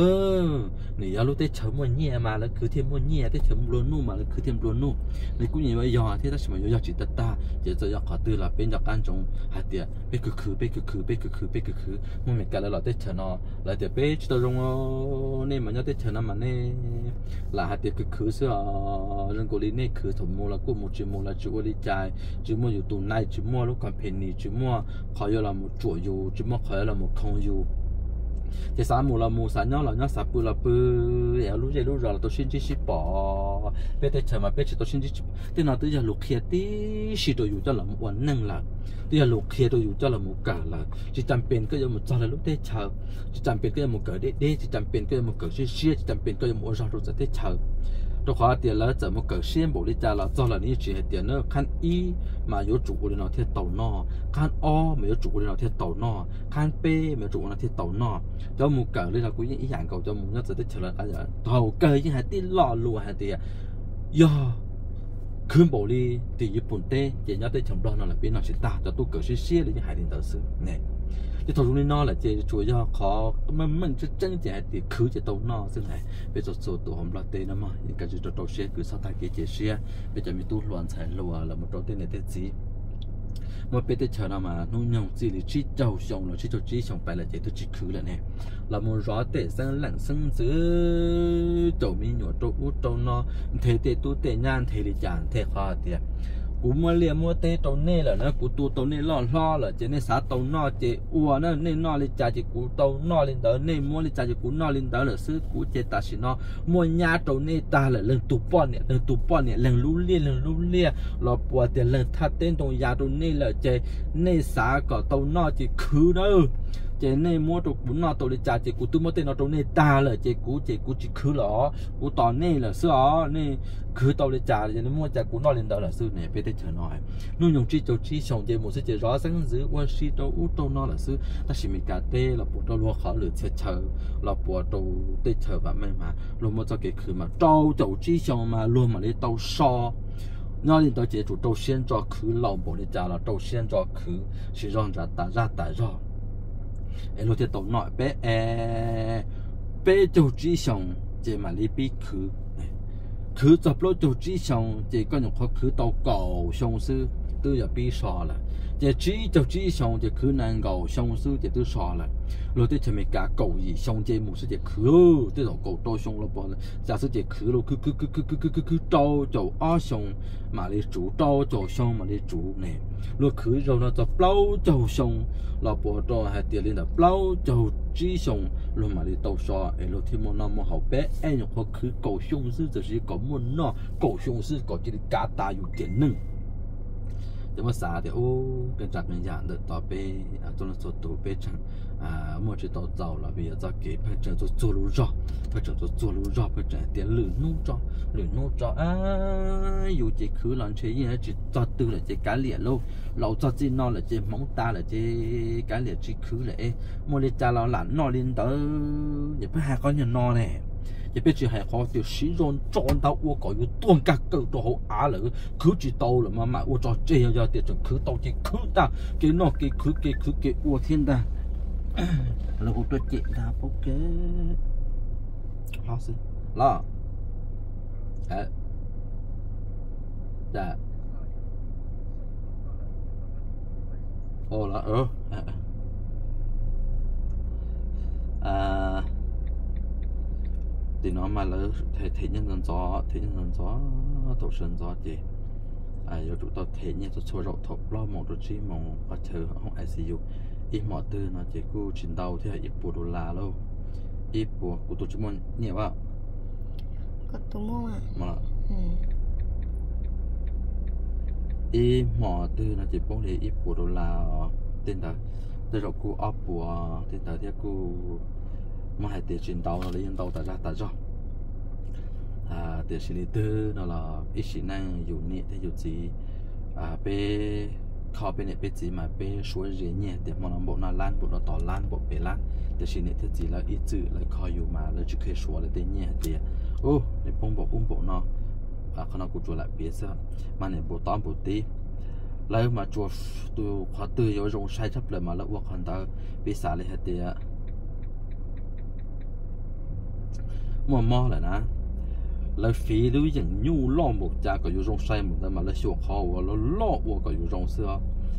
nè giờ lúc tê chấm mua nhẹ mà là cứ thêm mua nhẹ tê chấm luôn nu mà là cứ thêm luôn nu này cũng như vậy giờ thế ta 是么有只大，也就要考对了，边要干中还得别个我们干了老得成哦，来得别知道中哦，你们要得成了嘛呢，là还得是啊，人过里呢从摸了过摸只摸了只我里在，只摸有多耐，只摸了看便宜，只摸考有了摸左右，只摸考有了摸空右。chỉ sáng mùa là mùa sáng nhau sáng bữa là bữa eo lúc rồi là tôi xin chỉ bỏ bây giờ chờ mà bây giờ tôi xin chỉ thế nào tới giờ lục kia tí chỉ tôi dùng cho là một quán năng là bây giờ lục kia tôi dùng cho là một cả là chỉ chăm bền cái một cho là lúc đấy chờ chỉ chăm bền cái một cỡ đấy chỉ chăm bền cái một cỡ xí chỉ chăm bền cái một rau rồi sẽ chờ tôi khóa tiền là giờ một cỡ xiên bộ đi cha là do là ní chỉ tiền nữa khăn y mà yếu chủ của nó theo tàu nọ khăn o mà yếu chủ của nó theo tàu nọ khăn p mà chủ của nó theo tàu nọ cho một cỡ đây là cũng ý dạng cầu cho một nó sẽ tới chờ là cái gì tàu cỡ như hai tí lọ lùa hai tí do khơi bộ đi thì Nhật Bản tê chỉ nhớ tới chồng đó nó là biến nó sẽ tạo cho tôi cỡ xiên để như hai điện tử sự nè cái thầu chúng nó là chỉ chủ yếu khó mình chỉ chân chỉ thì cứ chỉ tàu nó thế này bây giờ số tụ hồng là tên nó mà những cái gì tàu xe cứ sao thay cái chỉ xe bây giờ mình tu loạn chạy lùa là một tàu tên này tên gì một bên tên chờ nào mà nó nhung gì thì chỉ trâu xong là chỉ xong phải là chỉ tôi chỉ cứ là nè là một rõ tệ sang lặng sang giữa tàu mình nhỏ tàu nó thế tu tệ nhan thế thì chẳng thế khó thì cú mua liền mua tê tàu nê là nó cú tu tàu nê lo là chỉ nê xã tàu nọ chỉ ua nó nê nọ lên trả chỉ cú tàu nọ lên đó nê mua lên trả chỉ cú nọ lên đó là sư cú chỉ ta chỉ nó mua nhà tàu nê ta là lần tu bọn nè lần lú lia là bùa tiền lần thắt tên tàu nhà tàu nê là chỉ nê xã có tàu nọ chỉ khứ đó chỉ nê mua tàu cú nọ tàu lên trả chỉ cú tu mua tên nó tàu nê ta là chỉ khứ lỏ cú tàu nê là sư ó nê khứ tàu lên trả chỉ mua trả cú nọ lên đó là sư nè bây chờ nói nuôi nhung chi châu chi sống về một sự chỉ rõ ràng giữa quân si châu út châu nó là sư ta chỉ mình cả tê là bộ châu lúa khó lửa chờ là bộ châu tê chờ và mình mà luôn một cho cái khử mà châu chi sống mà luôn mà lấy tàu so nó lên tàu chỉ chủ châu先cho khử lòng bộ đi trả là châu先cho khử chỉ rong ra ta ra em lúc thì tàu nội bé châu chi sống chỉ mà lấy bí khử khứ tập lối tổ chức xong chỉ có những khó khứ tàu cầu xong sư tư giờ bị sọ là chỉ tổ chức xong chỉ khứ năng cầu xong sư chỉ tư sọ là rồi tới chừng cả cầu gì xong chỉ một số chỉ khứ tới đầu cầu to xong là bọn giả sử chỉ khứ rồi cứ tàu chầu ó xong mà đi chủ tàu chầu xong mà đi chủ này rồi khứ rồi nó tập lâu chầu xong là bọn đó hay tiền lên là lâu chầu chỉ xong rồi mà đi tàu sọ rồi thì một năm một học bé em những khó khứ cầu xong sư chỉ có một nó cầu xong sư có chỉ cả taอยู่tiền nưngแต่ว่าสาเดี๋ยวกันจัดเป็นอย่างเดิมต่อไปจนสุดตัวไปจังมั่วจะต่อเจ้าละเบียจะเก็บไปจังตัวรู้รอไปจังตัวรู้รอไปจังเดี๋ยวหรือนู่จออยู่จะคือหลังเชียร์จะต่อตัวเลยจะการเลี้ยโลเราจะจีนอเลยจะมองตาเลยจะการเลี้ยจะคือเลยมั่วเลยจะเราหลานนอลินเตออย่าไปหาก้อนอย่านอเลย也别只还好，就始终撞到我搞有多个狗都好အား了，佢知道了嘛，我找这样要的就佢到底佢的，给那给我天的，然后对接他不给，老师，啦，对，哦了，thì nó mà là thể nhân dân gió tổ sơn gió gì giờ tụi tao thể nhân tụi rậu thọ lo một đôi chi mong và chờ không ICU ít mọi tư nó chỉ cứ chiến đấu thì ít bộ đô la đâu ít bộ của tụi chúng mình nhiều vào có tụi mua mà ít mọi tư nó chỉ bốn để ít bộ đô la tên đó từ rồi cô ấp bộ tên đó thì cô mà hai tiền chiến đấu nó lấy chiến đấu tại ra tiền xử lý tư nó là ít sĩ năng dùng nhẹ thì dùng gì bé khó bên này bé gì mà bé suối dễ nhẹ tiền mà nó bộ nó lan bộ nó tỏ lan bộ bé lan tiền xử lý thì gì là ít chữ là khó dùng mà là chỉ khi suối là tiền nhẹ tiền để bông bộ nó khả năng của chuột lại bé sao mà này bộ tóm bộ tí lấy mà chuột từ khóa từ yếu dùng sai chấp lại mà là uổng hoàn ta bị xả lại hết tiền mua là nè lấy phí lưu những nhu lo một cha có yêu rong sai một mà lấy chuột khó và nó lo có yêu rong xưa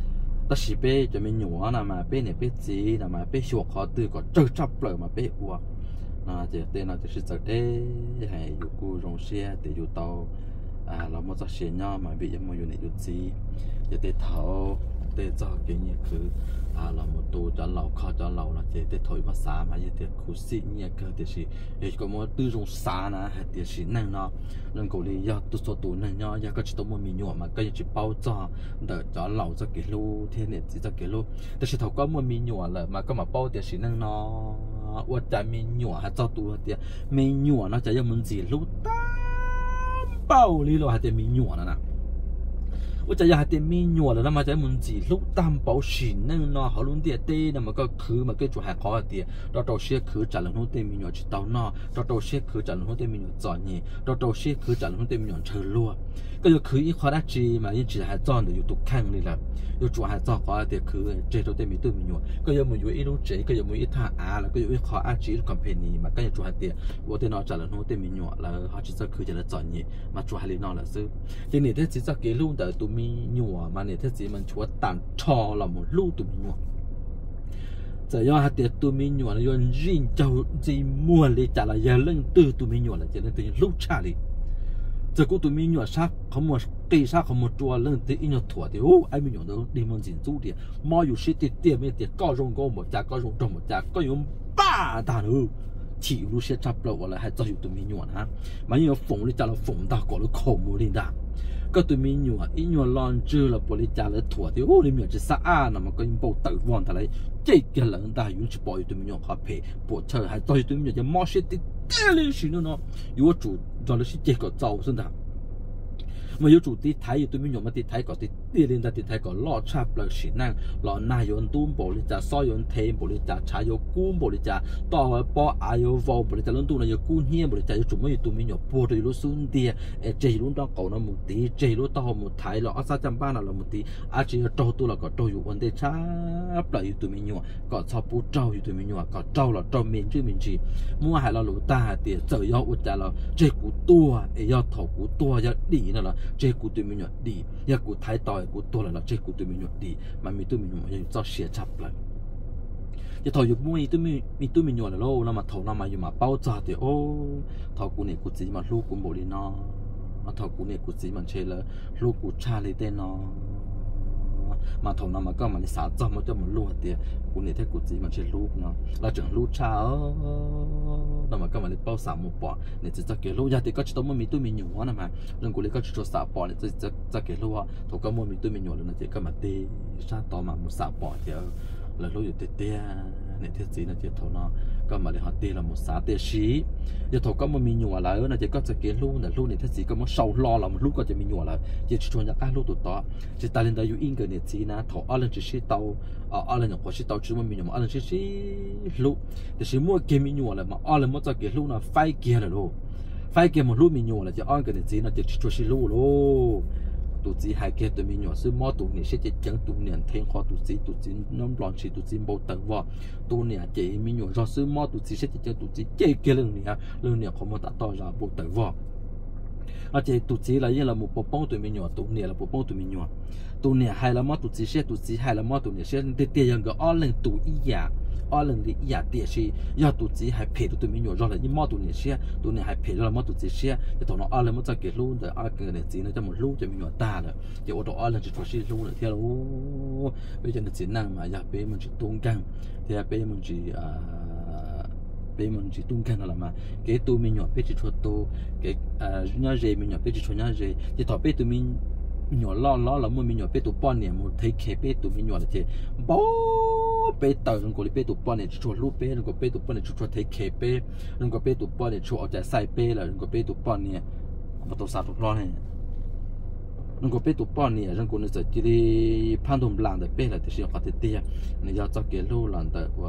ta chỉ bé cho mình nhỏ là mà bé này bé gì là mà bé chuột khó từ có chơi chấp lời mà bé uo nó chỉ tên là chỉ sợ đấy hay yêu cô rong xe để yêu tàu là một cái xe nhỏ mà bị một yêu này yêu gì để tháo để cho cái gì cứ là một tổ cho lẩu kho cho lẩu là để thổi mà xả mà để khu xí nhẹ cơ thì để có một tư dụng xả na hay để năng nó nên cổ đi do tu số tu năng nhau do có chỉ tôm một mình nhỏ mà cái chỉ bao để cho lẩu cho cái lô thế này chỉ cho cái lôแต่是头ก็một mình nhỏ là mà có mà bao để chỉ năng nóว่าจะมีหนัวฮะเจ้าตัวเดียมีหนัวเนาะจะยังมันจีรู้ตามเป้าลีเราฮะจะมีหนัวนะว่าจะยังฮะจะมีหนัวแล้วนะมาจะมันจีรู้ตามเป้าสินั่นเนาะเขาลุ้นเดียเต้นะมันก็คือมันก็จุดหายคอเดียเราเชื่อคือจัดลงทุ่งเต้มีหนัวจิตเต้าเนาะเราเชื่อคือจัดลงทุ่งเต้มีหนัวจ่อนี่เราเชื่อคือจัดลงทุ่งเต้มีหนัวเชิญลัวก็จะคืออีกข้อได้จีมาอีจีหายจ่ออยู่ตุกข้างนี่แหละอยู่จุดหายจ่อข้อเดียคือเจตัวเต้มีตัวมีหนัวก็ยังมันอยู่อีรู้เจก็ยังมันอีท่าแล้วก็อยู่อีข้ออาจีคอมเพนีมาก็ยังจุดหายเดียว่าเต้นอจัดลงทุ่งเต้มีหนัวแล้วเขาจิตจะคือจะจ่อนี่มาจุดหายลีนอแล้วซื้อทีนี้เต้จิตจะเกลุ่มแต่ตัวมีหนัวมาเนี่ยเต้จิมันชัวตันชอเราหมดลู่ตัวมีหนัวจะย้อนหาเดียตัวมีหนัวแล้วย้อนรินเจ้าจีมัวเลยจ่าละยังเรื่องตื้อตัวมีหนัวแล้วจะเรื่องตัวยังลู่ชาเลยจะกูตัวมีหนัวซักเขาหมดตีซักเขาหมดตัวเรื่องที่อินโนถั่วเดียวไอ้มีหนัวเรื่องดีมันจินจูเดียมออยู่ชิดเดียไม่เดียก็รงก็หมดจากก็รงตรงหมดจากก็ยังบ้าตาเลยที่รู้เสียจับเราอะไรให้เจ้าอยู่ตัวมีหนัวนะมันยังฝงเลยจ่าเราฝงตาก่อนแล้วข่มเลยด่าก็ตัวมีหนัวอินโนลอนเจอเราบริจาคแล้วถั่วเดียวนี่มีจะสะอาดนะมันก็ยังบอกตื่นวันอะไรเจ๊กันหลังได้ยุ่งจะปล่อยตัวมีหนัวขาเพย์ปวดเธอให้เจ้าอยู่ตัวมีหนัวจะมอชิดติดเตี้ยเลยสิเนาะอยู่ว่าจู่จอเลยสิเจ๊ก็เจ้าซึ่งด่ามาอยู่จุดที่ไทยอยู่ตัวมีหยงมาที่ไทยก็ที่เตียนแต่ที่ไทยก็ล่อชาบเลยสินั่งล่อนายนตุ้มบริจาคซอยนเทมบริจาคชายกู้บริจาคต่อปออายวอลบริจาคล้นตู้นายกู้เฮียบริจาคอยู่จุดไม่อยู่ตัวมีหยงปวดอยู่สุนเดียเจรุ่นต้องเก่านะมุตีเจรุ่นต่อมุไทยเราอาซาจำบ้านเรามุตีอาเจียโตตัวเราก็โตอยู่วันเดชาปล่อยอยู่ตัวมีหยงก็ชอบปูเจ้าอยู่ตัวมีหยงก็เจ้าเราเจ้าเมนชื่อเมนจีมั่วหายเราหลุดตาเดียเจอยออุจจาเราเจกูตัวยอถกกูตัวยอดีนั่นแหละเจกูตัวมีหยงดีอยากกูไทยต่อยกูตัวแล้วเจกูตัวมีหยงดีมันมีตัวมีหยงยังจะเสียจับเลยจะถอยอยู่มุ้ยตัวมีตัวมีหยงแล้วเรามาถอยมาอยู่มาเป้าจ่าเดียวโอ้ถอยกูเนี่ยกูจีมาลูกกูโมลีนอมาถอยกูเนี่ยกูจีมันเชลเลยลูกกูชาเลยเต้นอมาถอยมาก็มันสาจอมันจะมันลูกเดียวกูเนี่ยถ้ากูจีมันเชลลูกเนาะเราจังลูกชาเรามาก็มันเป้าสามหมู่ปอเนี่ยจะเกลูกยาติก็จะต้องมันมีตัวมีหยงนะมาเรื่องกูเลยก็จะสามปอเนี่ยจะเกลูกว่าถอยก็มันมีตัวมีหยงแล้วนะเจ๊ก็มาตีชาต่อมาหมู่สามปอเดียวแล้วลูกอยู่เตี้ยเนี่ยเทจีนะเจ๊ถอยเนาะก็มาเลยหาตีเราหมู่สามเตี้ยชี้จะถอยก็มันมีหยงอะไรนะเจ๊ก็จะเกลูกเนี่ยลูกเนี่ยเทจีก็มันเศร้ารอเรามันลูกก็จะมีหยงอะไรเจ๊ชวนอยากลูกตัวต่อจะตายเล่นได้อยู่อิงเกินเนี่ยจีนะถอยอะไรจะชี้เตาอะไรอย่างกว่าชี้เตาชื่อมันมีหยงอะไรชี้ลูกแต่ชี้มั่วเกมีหยงอะไรมาอะไรมั่วจะเกลูกนะไฟเกียร์เลยลูกไฟเกียร์มันลูกมีหยงอะไรจะอ้อนเกินเนี่ยจีนะจะชวนชี้ลูกลูกตัวจีหายเกตัวมีหยงซึ่งมอตัวนี้เช่นจะจังตัวเนี่ยเทงคอตัวจีน้ำร้อนชีตัวจีโบตังว่าตัวเนี่ยเจมีหยงรอซึ่งมอตัวจีเช่นจะจังตัวจีเจเกเรื่องเนี่ยเขามาตัดต่อจากโบตังว่าอาเจตัวจีอะไรยังเราหมู่ปกป้องตัวมีหยงตัวเนี่ยเราปกป้องตัวมีหยงตัวเนี่ยให้เรามาตัวจีเช่นตัวจีให้เรามาตัวเนี่ยเช่นเตี้ยยังก็อ้อเรื่องตัวอีหยาอ้อเรื่องที่อีหยาเตี้ยชียอดตัวจีให้เพจตัวมีหยงรอเลยยี่มอตัวเนี่ยเช่นตัวเนี่ยให้เพจเรามาตัวจีเช่นจะตัวน้องอ้อเรื่องมันจะเกิดรู้แต่อ้อเกิดเนี่ยจีน่าจะหมดรู้จะมีหยงตาเลยเดี๋ยวตัวอ้อเรื่องจะช่วยชีรู้เลยที่เราไปจนจีนั่งมาอยากไปมันจะตรงกันที่ไปมันจะไปมันจะตุ้งกันอะไรมาเกตัวมีหยงไปจะช่วยตัวเกเนื้อเจมีหยงไปจะช่วยเนื้อเจจะต่อไปตัวมีหยงล้อแล้วมันมีหยงไปตัวป้อนเนี่ยมันเทเคไปตัวมีหยงเลยเจบ่ไปต่อจนกว่าไปตัวป้อนเนี่ยช่วยรูปไปจนกว่าไปตัวป้อนเนี่ยช่วยเทเคไปจนกว่าไปตัวป้อนเนี่ยช่วยเอาใจใส่ไปแล้วจนกว่าไปตัวป้อนเนี่ยมาตัวสาตัวร้อนเนี่ยจนกว่าไปตัวป้อนเนี่ยจนกว่าเนี่ยจะจีดีพันธุมหลังแต่ไปแล้วแต่เสียขาดเตี้ยเนี่ยอยากจะเกลูหลังแต่ว่า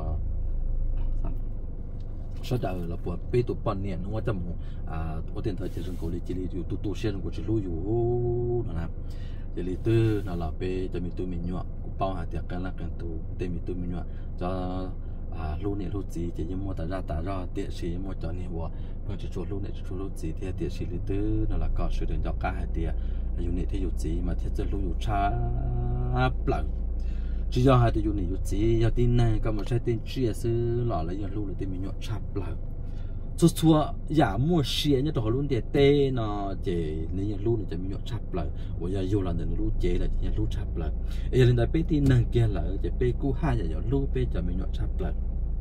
sau đó là bộ bê tụ bận nè nó chăm ở trên thời trên cổ lịch chỉ lịch tụ tụ xe của chỉ lưuอยู่นะchỉ lịch tư là bê cho mình tụ mình nhọ bao hạt tiệc cái là cái tụ tên mình tụ mình nhọ cho lúc này lúc gì chỉ như mua ta ra tiện sĩ mua cho nênว่ามันจะชวนลูกเนี่ยจะชวนลูกจีที่เตียชีลิตื้อนั่นแหละก็สื่อถึงเจ้าก้าให้เตียอยู่นี่ที่อยู่จีมาที่จะลูกอยู่ช้าเปล่าchỉ do hai tiêu nàyอยู่จี要tin nàyก็มาใช้tinเชื่อซื้อหล่อแล้วยังลูกเลยที่มีหยดช้าเปล่าชัวอย่ามั่วเชียเนี่ยตัวรุ่นเตะเนาะเจนี่ยังลูกเนี่ยจะมีหยดช้าเปล่าว่าอย่าอยู่หลังเดินลูกเจเลยยังลูกช้าเปล่าเอลินได้ไปที่นั่งเกี่ยเลยจะไปกู้ห้าอย่าลูกไปจะมีหยดช้าเปล่า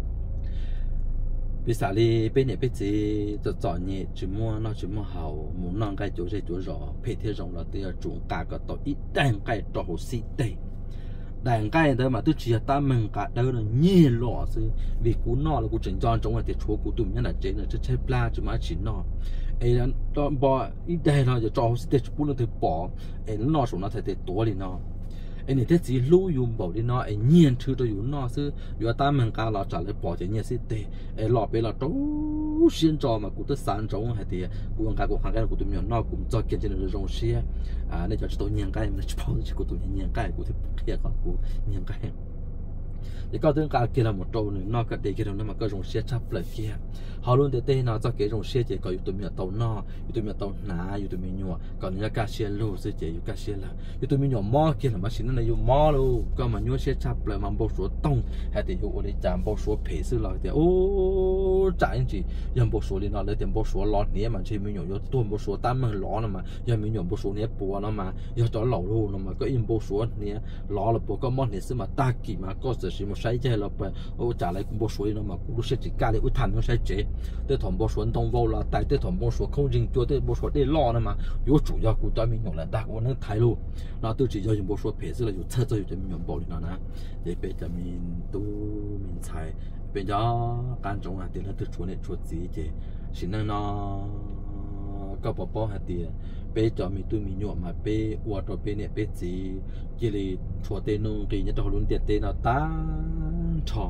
bây giờ đi bên này bên gì cho chọn nhẹ chỉ mua nó chỉ mua hậu muốn nâng cái chỗ rõ phải thế rộng là từ chúng cả cái tổ ít đàn cái tổ hồ xí tệ đàn cái đó mà tôi chỉ ta mình cả đó là nhẹ lọ chứ vì cú nọ là cú chỉnh chọn trong cái chỗ cú tụi nhân là chế là chế pla chứ mà chỉ nọ ấy là đó bỏ ít đây là cho hồ xí tệ cú nó thì bỏ ấy nó số nó thì tổ đi nó anh này thế chỉ lưu dùng bảo đi nó anh nhiên thứ tôi dùng nó chứ vừa ta mình cả là trả lại bỏ cho nhiên xí tệ anh lọp về là trâu xuyên trò mà cũng tới sáng trâu hay thì cũng cả cũng hàng cái của tụi mình nó cũng cho kiện trên là rong xia nên cho tôi nhiên cái mình chỉ bảo chỉ của tụi mình nhiên cái của thì kia cả của nhiên cái thì có tiếng cả kia là một trâu nữa nó cái đấy kia nó mà cái rong xia chắp lại kia họ luôn để nó cho cái rong xia chỉ có tụi mình tàu nó tụi mình tàu ná tụi mình nhua còn những cái xia lô sẽ chỉ cái xia là tụi mình nhua mò kia là mà xin nó là dùng mò luôn còn mà nhua xia chắp lại mà bao số tông hay thì dùng để chạm bao số phê sư lại thì ô trái gì dùng bao số đi nó lấy tiền bao số lót nhẹ mà chỉ mình nhua tuôn bao số tam mình lót nó mà dùng mình nhua bao số nhẹ bùa nó mà dùng cho lẩu luôn nó mà có in bao số nhẹ lót là bùa có món nhẹ sư mà ta kỳ mà có sự gì một sai chơi là ô trả lại cũng bao số nó mà cũng sẽ chỉ cả để thành nó sai chế tới thòng bao số thông vô là tại tới thòng bao số không dừng cho tới bao số để lo nó mà yếu chủ yếu của tôi mình用là đặc của nó thái luôn nó tôi chỉ dùng bao số phê là dùng车就就mình用包里nó nè để bây giờ mình tu mình xài bây giờ can trọng là tiền là từ chỗ này chỗ gì chứ xin nó có bảo bảo hạt tiền bây giờ mình tu mình nhuộm mà bây qua cho bây này bây gì chỉ là chỗ tiền nông kỳ nhất là luôn tiền tiền là tan trọ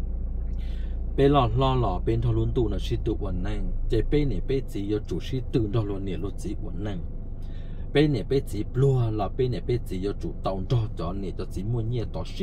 bây lo bên thằng luôn tu là sĩ tự ổn năng chỉ bây này bây gì có chủ sĩ tự đó luôn này luôn chỉ ổn năng bên này bên gì lúa là bên này bên gì có chủ tàu cho này cho chỉ mua nhiều tàu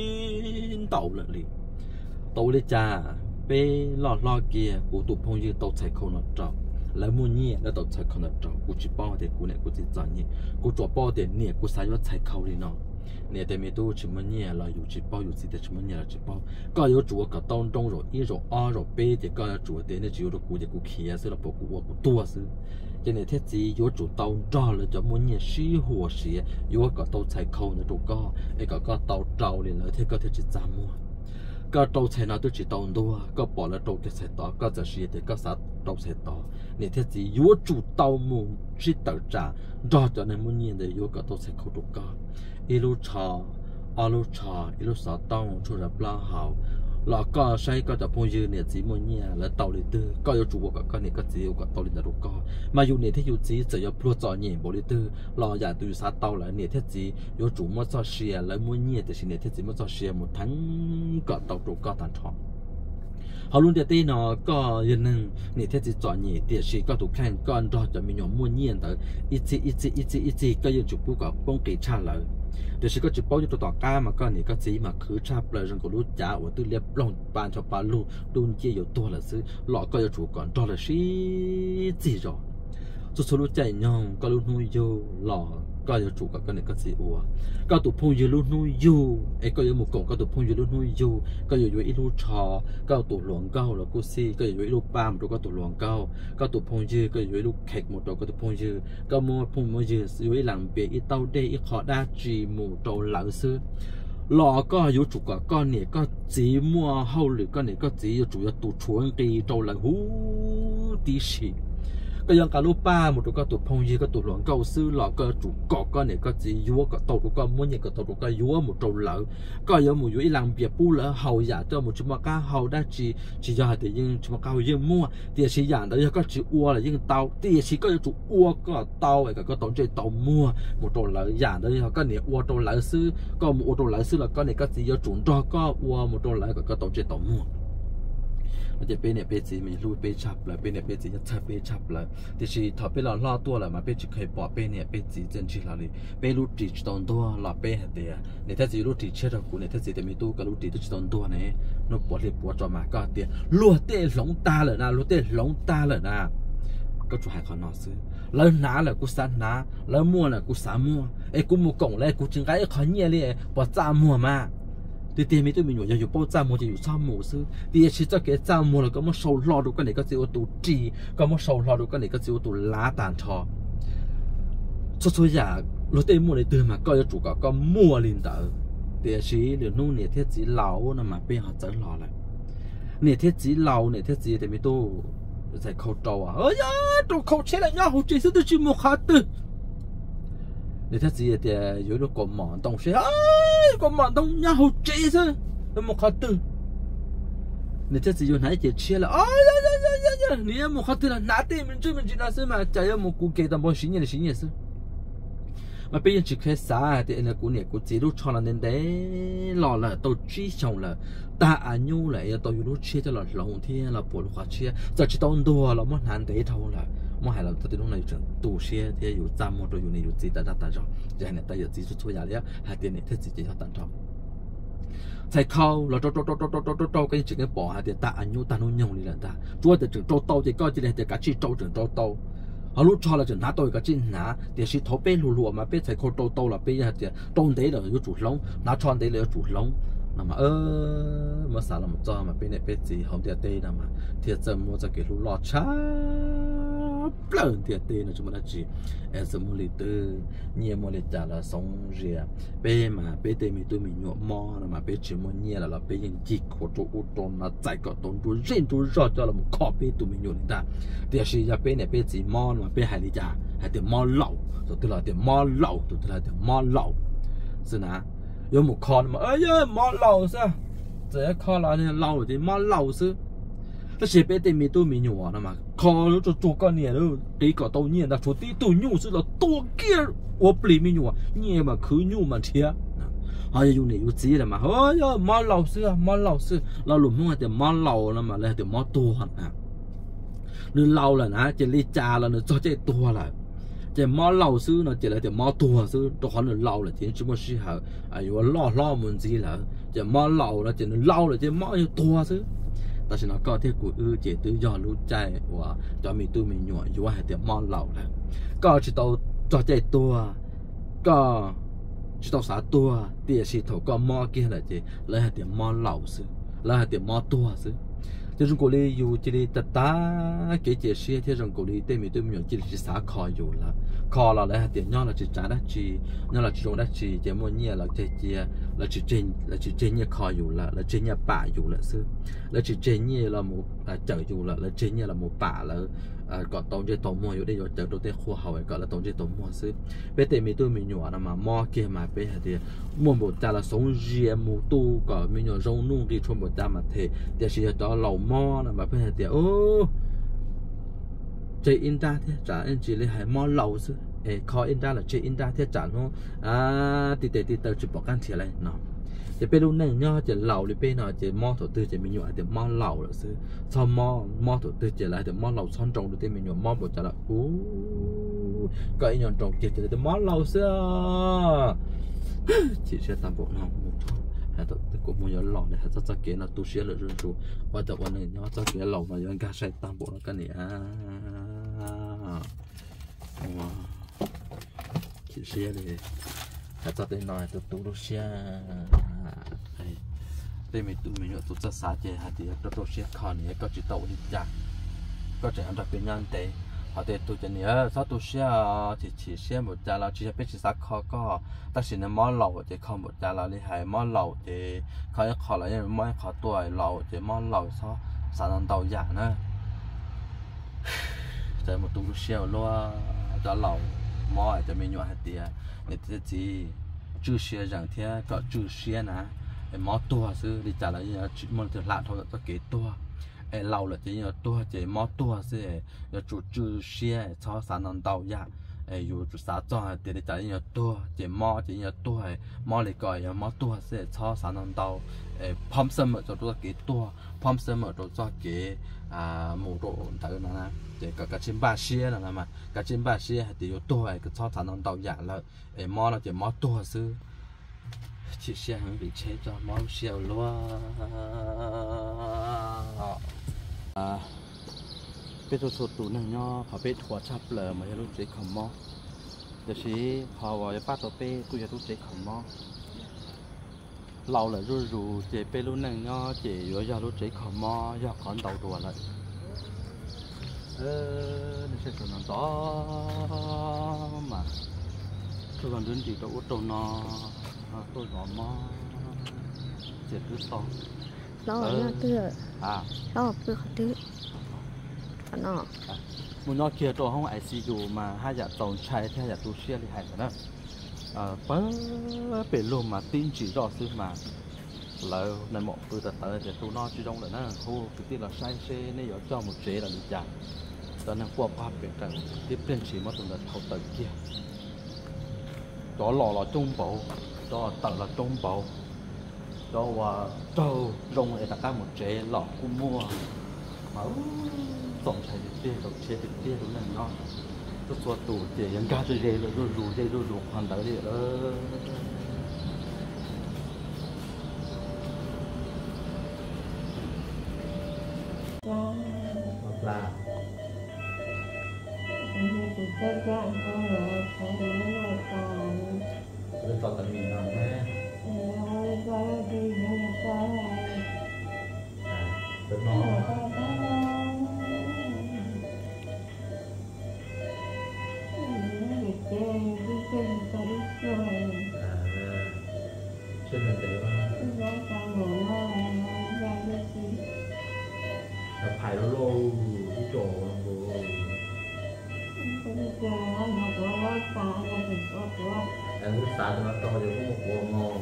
xin tàu lại đi tàu đi cha bên lo kia của tụi phong như tàu chạy không nó trâu lấy mua nhiều là tàu chạy không nó trâu của chỉ bao thì của này của chỉ chọn nhiều của chỗ bao thì nhiều của sai nó chạy không đi nó nèแต่มีตู้ชิมเนี่ยเราอยู่จี包有自己的ชิมเนี่ยเราจี包ก็有主个当中有一种二种八的个主的那只有的估计估起是了不估我估多是这呢天子有主当着了就么เนี่ย是火时有个都才扣那种个那个到着了了天个天只怎么ก็โตใช้นาตัวจีตองตัวก็ปอแล้วโตจะใช้ต่อก็จะเสียแต่ก็สัตโตใช้ต่อเนี่ยที่จียัวจุดเตามุงจีต่อจ่ารอจนในมุ่งเงียนเดียวก็โตใช้เขาตุกาอีลูชาอาลูชาอีลูสาตองชุดรับลาหาวแล้วก็ใช้ก็จะพูดยืนเนี่ยจีมุ่งเงียแล้วเตาลิเตอร์ก็有主ก็เนี่ยก็จี有个เตาลิเตอร์ก็มาอยู่เนี่ยที่อยู่จีจะ有พลัวจ่อเนี่ยบริเตอร์รออย่าดูสาเตาแล้วเนี่ยที่จี有主么จ่อเสียแล้วมุ่งเงียแต่สิเนี่ยที่จี么จ่อเสียหมดทั้งก็เตาตุก็ตันทองเขาลุ้นเดี๋ยวตีเนาะก็ยังนึงเนี่ยที่จะจอดเนี่ยเดี๋ยวชีก็ถูกแข่งก่อนรอจะมีหยอมม้วนเงียนแต่อีจีก็ยังจุดปุ๊บกับป้องเกชาเลยเดี๋ยวชีก็จุดป้องอยู่ต่อก้ามาก็เนี่ยก็จีมาคือชาเปลือยจนก็รู้จ้าว่าตื้อเล็บลงปานชาวปานลูดูนเจียอยู่ตัวละซื้อหลอกก็จะจุดก่อนรอละชีจีรอสุดรู้ใจยองก็รู้นุ่ยโยหล่อก็จะจุกับก็เนี่ยก็จีอัวก็ตุพงยูรู้นุ่ยโยไอ้ก็ยังหมู่กงก็ตุพงยูรู้นุ่ยโยก็อยู่อีลูชอก็ตุหลวงเก้าแล้วก็ซีก็อยู่อีลูปามตัวก็ตุหลวงเก้าก็ตุพงยูก็อยู่อีลูเข็กหมดตัวก็ตุพงยูก็มัวพงมัวยูอยู่อีหลังเบียอีเต้าเดอีขอด้าจีหมู่ตัวหลังซื้อหล่อก็อยู่จุกับก็เนี่ยก็จีมัวเฮาหรือก็เนี่ยก็จีอยู่จุกับตุชวนตีตัวหลังหูตีฉีก็ยังการลูกป้าหมดก็ตัวพงยีก็ตัวหลวงเก้าซื้อหล่อก็จุกเกาะก็เนี่ยก็จียัวก็ตัวก็ม้วนเนี่ยก็ตัวก็ยัวหมดตัวเหล่าก็ยังหมู่อยู่อีหลังเบียปูแล้วเฮาอยากเจ้าหมู่ชิมาก้าเฮาได้จียาแต่ยังชิมาก้ายังมั่วเดี๋ยวชีอย่างแล้วก็จีอ้วแล้วยังเตาเดี๋ยวชีก็ยังจุอ้วก็เตาไอ้ก็ต้องใจเตามั่วหมดตัวเหล่าอย่างแล้วก็เนี่ยอ้วตัวเหล่าซื้อก็หมู่ตัวเหล่าซื้อแล้วก็เนี่ยก็จียังจุนจอก็อ้วหมดตัวเหล่าก็ต้องใจเตามั่ว nó chỉ bên này bên gì mình lui bên chập lại bên này bên gìจะchập bên chập lại thì chỉ thọ bênเราล่อตัวละมาbên chỉเคยบอกbênเนี่ยbên gìจนchỉ làเลยbênรู้จีตอนตัวเราbênเหตุในถ้าจีรู้จีเชื่อเรากูในถ้าจีแต่มีตู้ก็รู้จีตัวจีตอนตัวเนี่ยnóปวดเลยปวดจอมาก็เตี้ยรัวเต้หลงตาเลยนะรัวเต้หลงตาเลยนะก็ช่วยเขาหน่อยซื้อแล้วหนาเลยกูสั่นหนาแล้วมัวเลยกูสามัวไอ้กูมัวกงเลยกูจึงไอ้เขาเนี่ยเลยปวดจ้ามัวมาที่เตี้ยมีตัวมีอยู่อยู่ป้อจ้ามัวจะอยู่ซ้ำมัวซื้อเตี้ยชิดจะเกจ้ามัวแล้วก็มาโชว์รอดูกันไหนก็จะเอาตัวจีก็มาโชว์รอดูกันไหนก็จะเอาตัวล้าตานทอช่วยอยากรถเต้มัวเลยเติมมาก็จะจุกก็มัวลินเตอร์เตี้ยชีเดี๋ยวนู่นเนี่ยเทียจีเหลานะมาเป็นหาเจอหล่อเลยเนี่ยเทียจีเหลาเนี่ยเทียจีแต่มีตู้ใส่ข้าวโจ๊ะเอ้ยตัวข้าวเชี่ยอะไรเนี่ยหัวใจสุดที่มุขหัดเนี่ยถ้าจีเดียอยู่ในกลุ่มหมอนตรงเชี่ยกลุ่มหมอนตรงเนี่ยหัวใจสุดมุขหัดเนี่ยถ้าจีอยู่ไหนเจียเชี่ยละเนี่ยมุขหัดละ哪点มัน最มันจีน่าซื้อมาใจยังมุกูเกตันบอสิเนี่ยสิเนี่ยซื้อมาเป็นยังจีแค่สาแต่เนี่ยกูเนี่ยกูจีรู้ชอนละเนี่ยเด้หล่อละตัวจีชงละตาอายุเลยตัวอยู่รู้เชี่ยจะหล่อหลงที่เราปวดหัวเชี่ยจะจีต้องตัวเราไม่นานเด้เท่าละไม่ให้เราตัวที่ตรงไหนจังตัวเชี่ยที่อยู่จำมันตัวอยู่ในอยู่จีตาจอจะเนี่ยแต่อยู่จีช่วยยาเลยหาเดี๋ยวเนี่ยที่จีเขาตันทองใช้เข้าเราโตก็ยังจีกันปอหาเดี๋ยวตาอายุตาโนยงเลยละตาตัวแต่ถึงโตจะก็จะเนี่ยแต่การชี้โตถึงโตเขารู้ชอบเราจะหาตัวก็จีหาเดี๋ยวชี้ทบเป็นรัวมาเป็นใช้คนโตละเป็นอย่างเดียวตรงเดี๋ยวเราอยู่จุดลงหาช้อนเดี๋ยวเราจุดลง那么么啥了么做嘛边那边子好点对的嘛，贴怎么จะ给路老差，不能贴对那怎么那子，怎么里头你么里家了松日，边嘛边对面对面肉毛了嘛边怎么捏了了边人几口做乌冬那再个冬都人都绕掉了么靠边对面肉里的，但是要边那边子毛嘛边海里家还得毛老，就对了得毛老，就对了得毛老，是哪？有木靠的嘛？哎呀，毛老是，这靠了呢老的毛老是，这些别的没都没有了嘛，靠了就做个年了，这个到年了，说的都牛是了多个，我不里面有啊，年嘛可牛嘛贴，哎呀有呢有鸡了嘛，哎呀毛老是啊毛老是，老龙梦还得毛老了嘛，来得毛多啊，你老了呢，就你家了，你做这多了。这毛老师呢，这来这毛多是都可能老了，这什么时候哎呦老门子了，这毛老了，这老了，这毛又多是，但是呢，ก็ที่กู这都要รู้ใจว่าจะมีตู้มีหน่วยอยู่ว่าให้这毛老了，ก็จะต้อง做这多，ก็จะต้อง啥多，这是头个毛给了这，来ให้这毛老是，来ให้这毛多是。这种国里有这里大给解释，这种国里对面有这里是啥考有了，考了来点鸟了就咋了去，鸟了种了去，这么年了了去真年考有了，了真年把有了是，了去真年了冇走有了，了真年了冇把了。ก็ตรงเจตมัวอยู่ได้อยู่แต่ตัวเตะขัวเขาไว้ก็แล้วตรงเจตมัวซื้อไปเตะมีตัวมีหนวดนะมาหม้อเกี่ยมาไปหาเดียมัวหมดจานละ2เจียมูตู้ก็มีหนวดรงนุ่งที่ชวนหมดจานมาเทเดี๋ยวสิจะต่อเหล่าหม้อนะมาไปหาเดียโอ้เจอินดาเทจ่าเอ็นจีเลยให้หม้อเหล่าซื้อคออินดาหรือเจอินดาเทจ่าโน่ติดจะบอกกันเทียอะไรเนาะจะไปดูหนึ่งย่อจะเหล่าหรือไปหน่อยจะหม้อถั่วตื้อจะมีอยู่แต่หม้อเหล่าหรือซื้อชอบหม้อถั่วตื้อจะอะไรแต่หม้อเหล่าซ้อนตรงหรือแต่มีอยู่หม้อบดจะละก็อีกอย่างตรงเกี่ยวกับแต่หม้อเหล่าเสื้อchỉ sẽ tạm bộ nào một thôi hay là tự cũng muốn nhớ lò này hay là cái nào tu sửa là rừng rú và tậpวันnày nhớ cho cái lò mà nhớ cả sai tạm bộ nó cái này chỉ sửa để hay cho tên nói tự tu sửa đây mình tụi mình tụi rất xa chơi hay thì tu sửa khó này có chỉ tàu đi chặt có chỉ ăn đặc biệt nhanh thế họ để tụi chân nhớ sao tụi xe chỉ xe một家là chỉ biết chỉ sát khó có但是呢毛老就靠một家là đi hay毛老thì khó là những mấy khó tuổi老thì毛老sao sản năng đầu giả nữa tại một tụi xe luôn cho lão毛就没有还的你自己注射上天搞注射呢毛多是你家了要去么就拉头都给多老了就要多就毛多是要注射超产能到呀อยู่สาจ่อเดี๋ยวจะยังตัวเจ็บมอจะยังตัวมอเลยก่อยมอตัวเสียชอสารนันเตาพร้อมเสมอตัวกี่ตัวพร้อมเสมอตัวกี่หมูโรนแต่นั่นนะเดี๋ยวกับชิ้นบาเชียนั่นนะมากับชิ้นบาเชียเดี๋ยวตัวก็ชอสารนันเตาอย่างแล้วมอเราจะมอตัวซื้อchỉ xe hàng bị chế cho máu xèo luôn bây giờ số tủ này nho họ biết thua chắp lờ mà lúc chế khẩm mò giờ chỉ họ vào bắt đầu pe tôi giờ tôi chế khẩm mò lâu là ru chế pe lúc này nho chế rồi giờ lúc chế khẩm mò giờ còn đầu đùa lại nó sẽ còn đó mà tôi còn đến gì tôi út đầu nó tôi gõ mò chết cứ to lo nó tưa lo cứ khó tưa nó muốn nó kia tôi không ICU mà hai giờ tàu chạy theo giờ tu xe thì hay nữa bớ bị luôn mà tin chỉ rõ sư mà lỡ này một từ từ thì tu nó chỉ trong là nó thu cái tiền là sai xe này giờ cho một chế là được trả tao năng qua qua việc rằng tiếp đến chỉ mất tuần là thâu tận kia đó lò trung bộ đó tận là trung bộ đó là trâu rong để đặt một chế lọ cũng mua mà tổng thể tiền tổng chế tiền đúng là nó tôi xóa tủ để những cái gì rồi hoàn tới đi là tôi tao tận mình làm thế tôi nói trên này để phải lô cái chỗ cái xa nó to thì cũng một cuồng ngon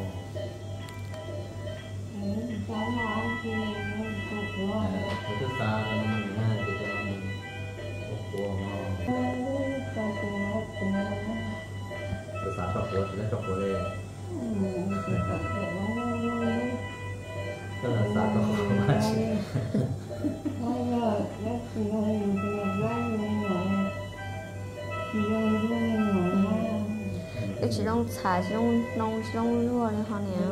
cái xa nó mình ngay thì cho nó một cuồng ngon cái xa chọc cuồng chỉ là chọc cuồng đây tức là xa chọc cuồng mà cái chỉ đông xài chỉ đông nông chỉ đông lúa này họ nè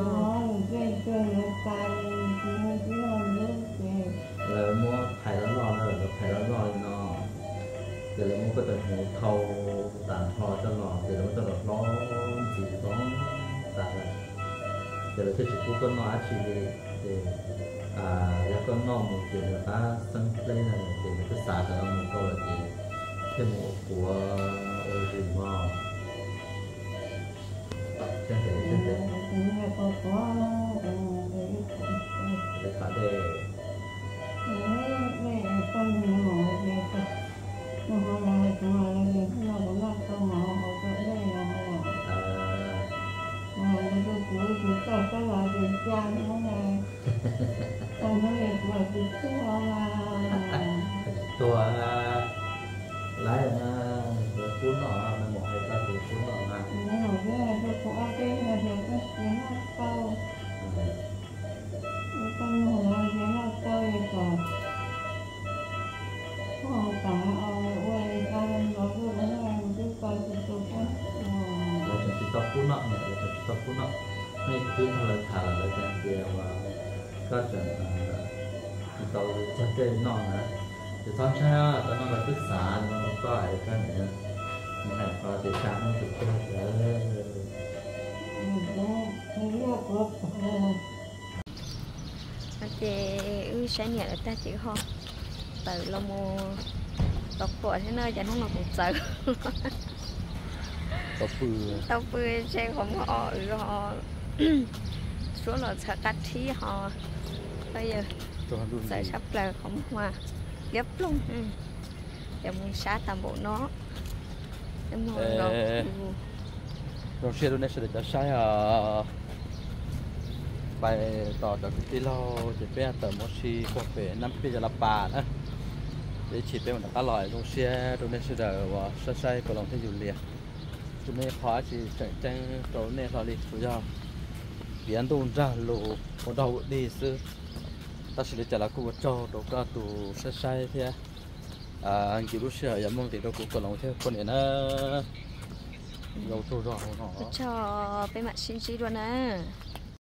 là mua phải nó lo rồi phải nó lo nó để là mua cái tờ hồ thâu tàn thò cho lò để nó tờ nó chỉ có tàn để là cái chỉ có con nó chỉ để cái con nó một kiểu người ta sân lên này để người ta xả cho nó một câu là gì thêm một của ôi gì mà chân để phá đềตัวลายตัวคุ้นหน่อมันหมดให้ตาตัวคุ้นหน่อนะไม่หมดเลยตัวคุ้นอะไรเนี่ยเดี๋ยวก็เสียหน้าเต้าต้องหัวเสียหน้าเต้าอย่างก่อนพ่อตาเอาไว้การเราพูดอะไรมันจะไปเป็นตัวคุ้นเราจะติดต่อคุ้นหน่อเนี่ยเราจะติดต่อคุ้นหน่อไม่คือทางเราถ่ายเราจะเดียวว่าก็จะติดต่อชัดเจนหน่อนะจะทำใช่ไหมตอนนั้นเราศึกษาเราก็ไอ้กันเนี่ยมันให้พอติดตามมันถูกต้องเลย chị sẽ nhẹ là ta chỉ ho từ lo mua tóc của thế nơi cho nó là một sự tóc bự sẽ không họ họ số là sợ cắt thí họ bây giờ sẽ sắp là không hoa gấp luôn giờ mình xả tầm bộ nó rồi xe này sẽ được sai bàiต่อจากที่เราจะไปแต่มอชีกาแฟน้ำเปรี้ยวละปานะ để chỉ bên mình đã loại trong xe trong này sẽ đỡ và xe say của lòng thế dù liền chúng này khóa chỉ chạy tranh chỗ này là đi chủ giao biến tôn ra lộ có đầu đi sư ta sẽ trả lại cô cho đồ ca tù xe say thế anh chỉ lúc xe giảm mong thì đâu cũng còn lòng thế con này nó lâu trôi rồi nó cho bên mặt xin luôn nè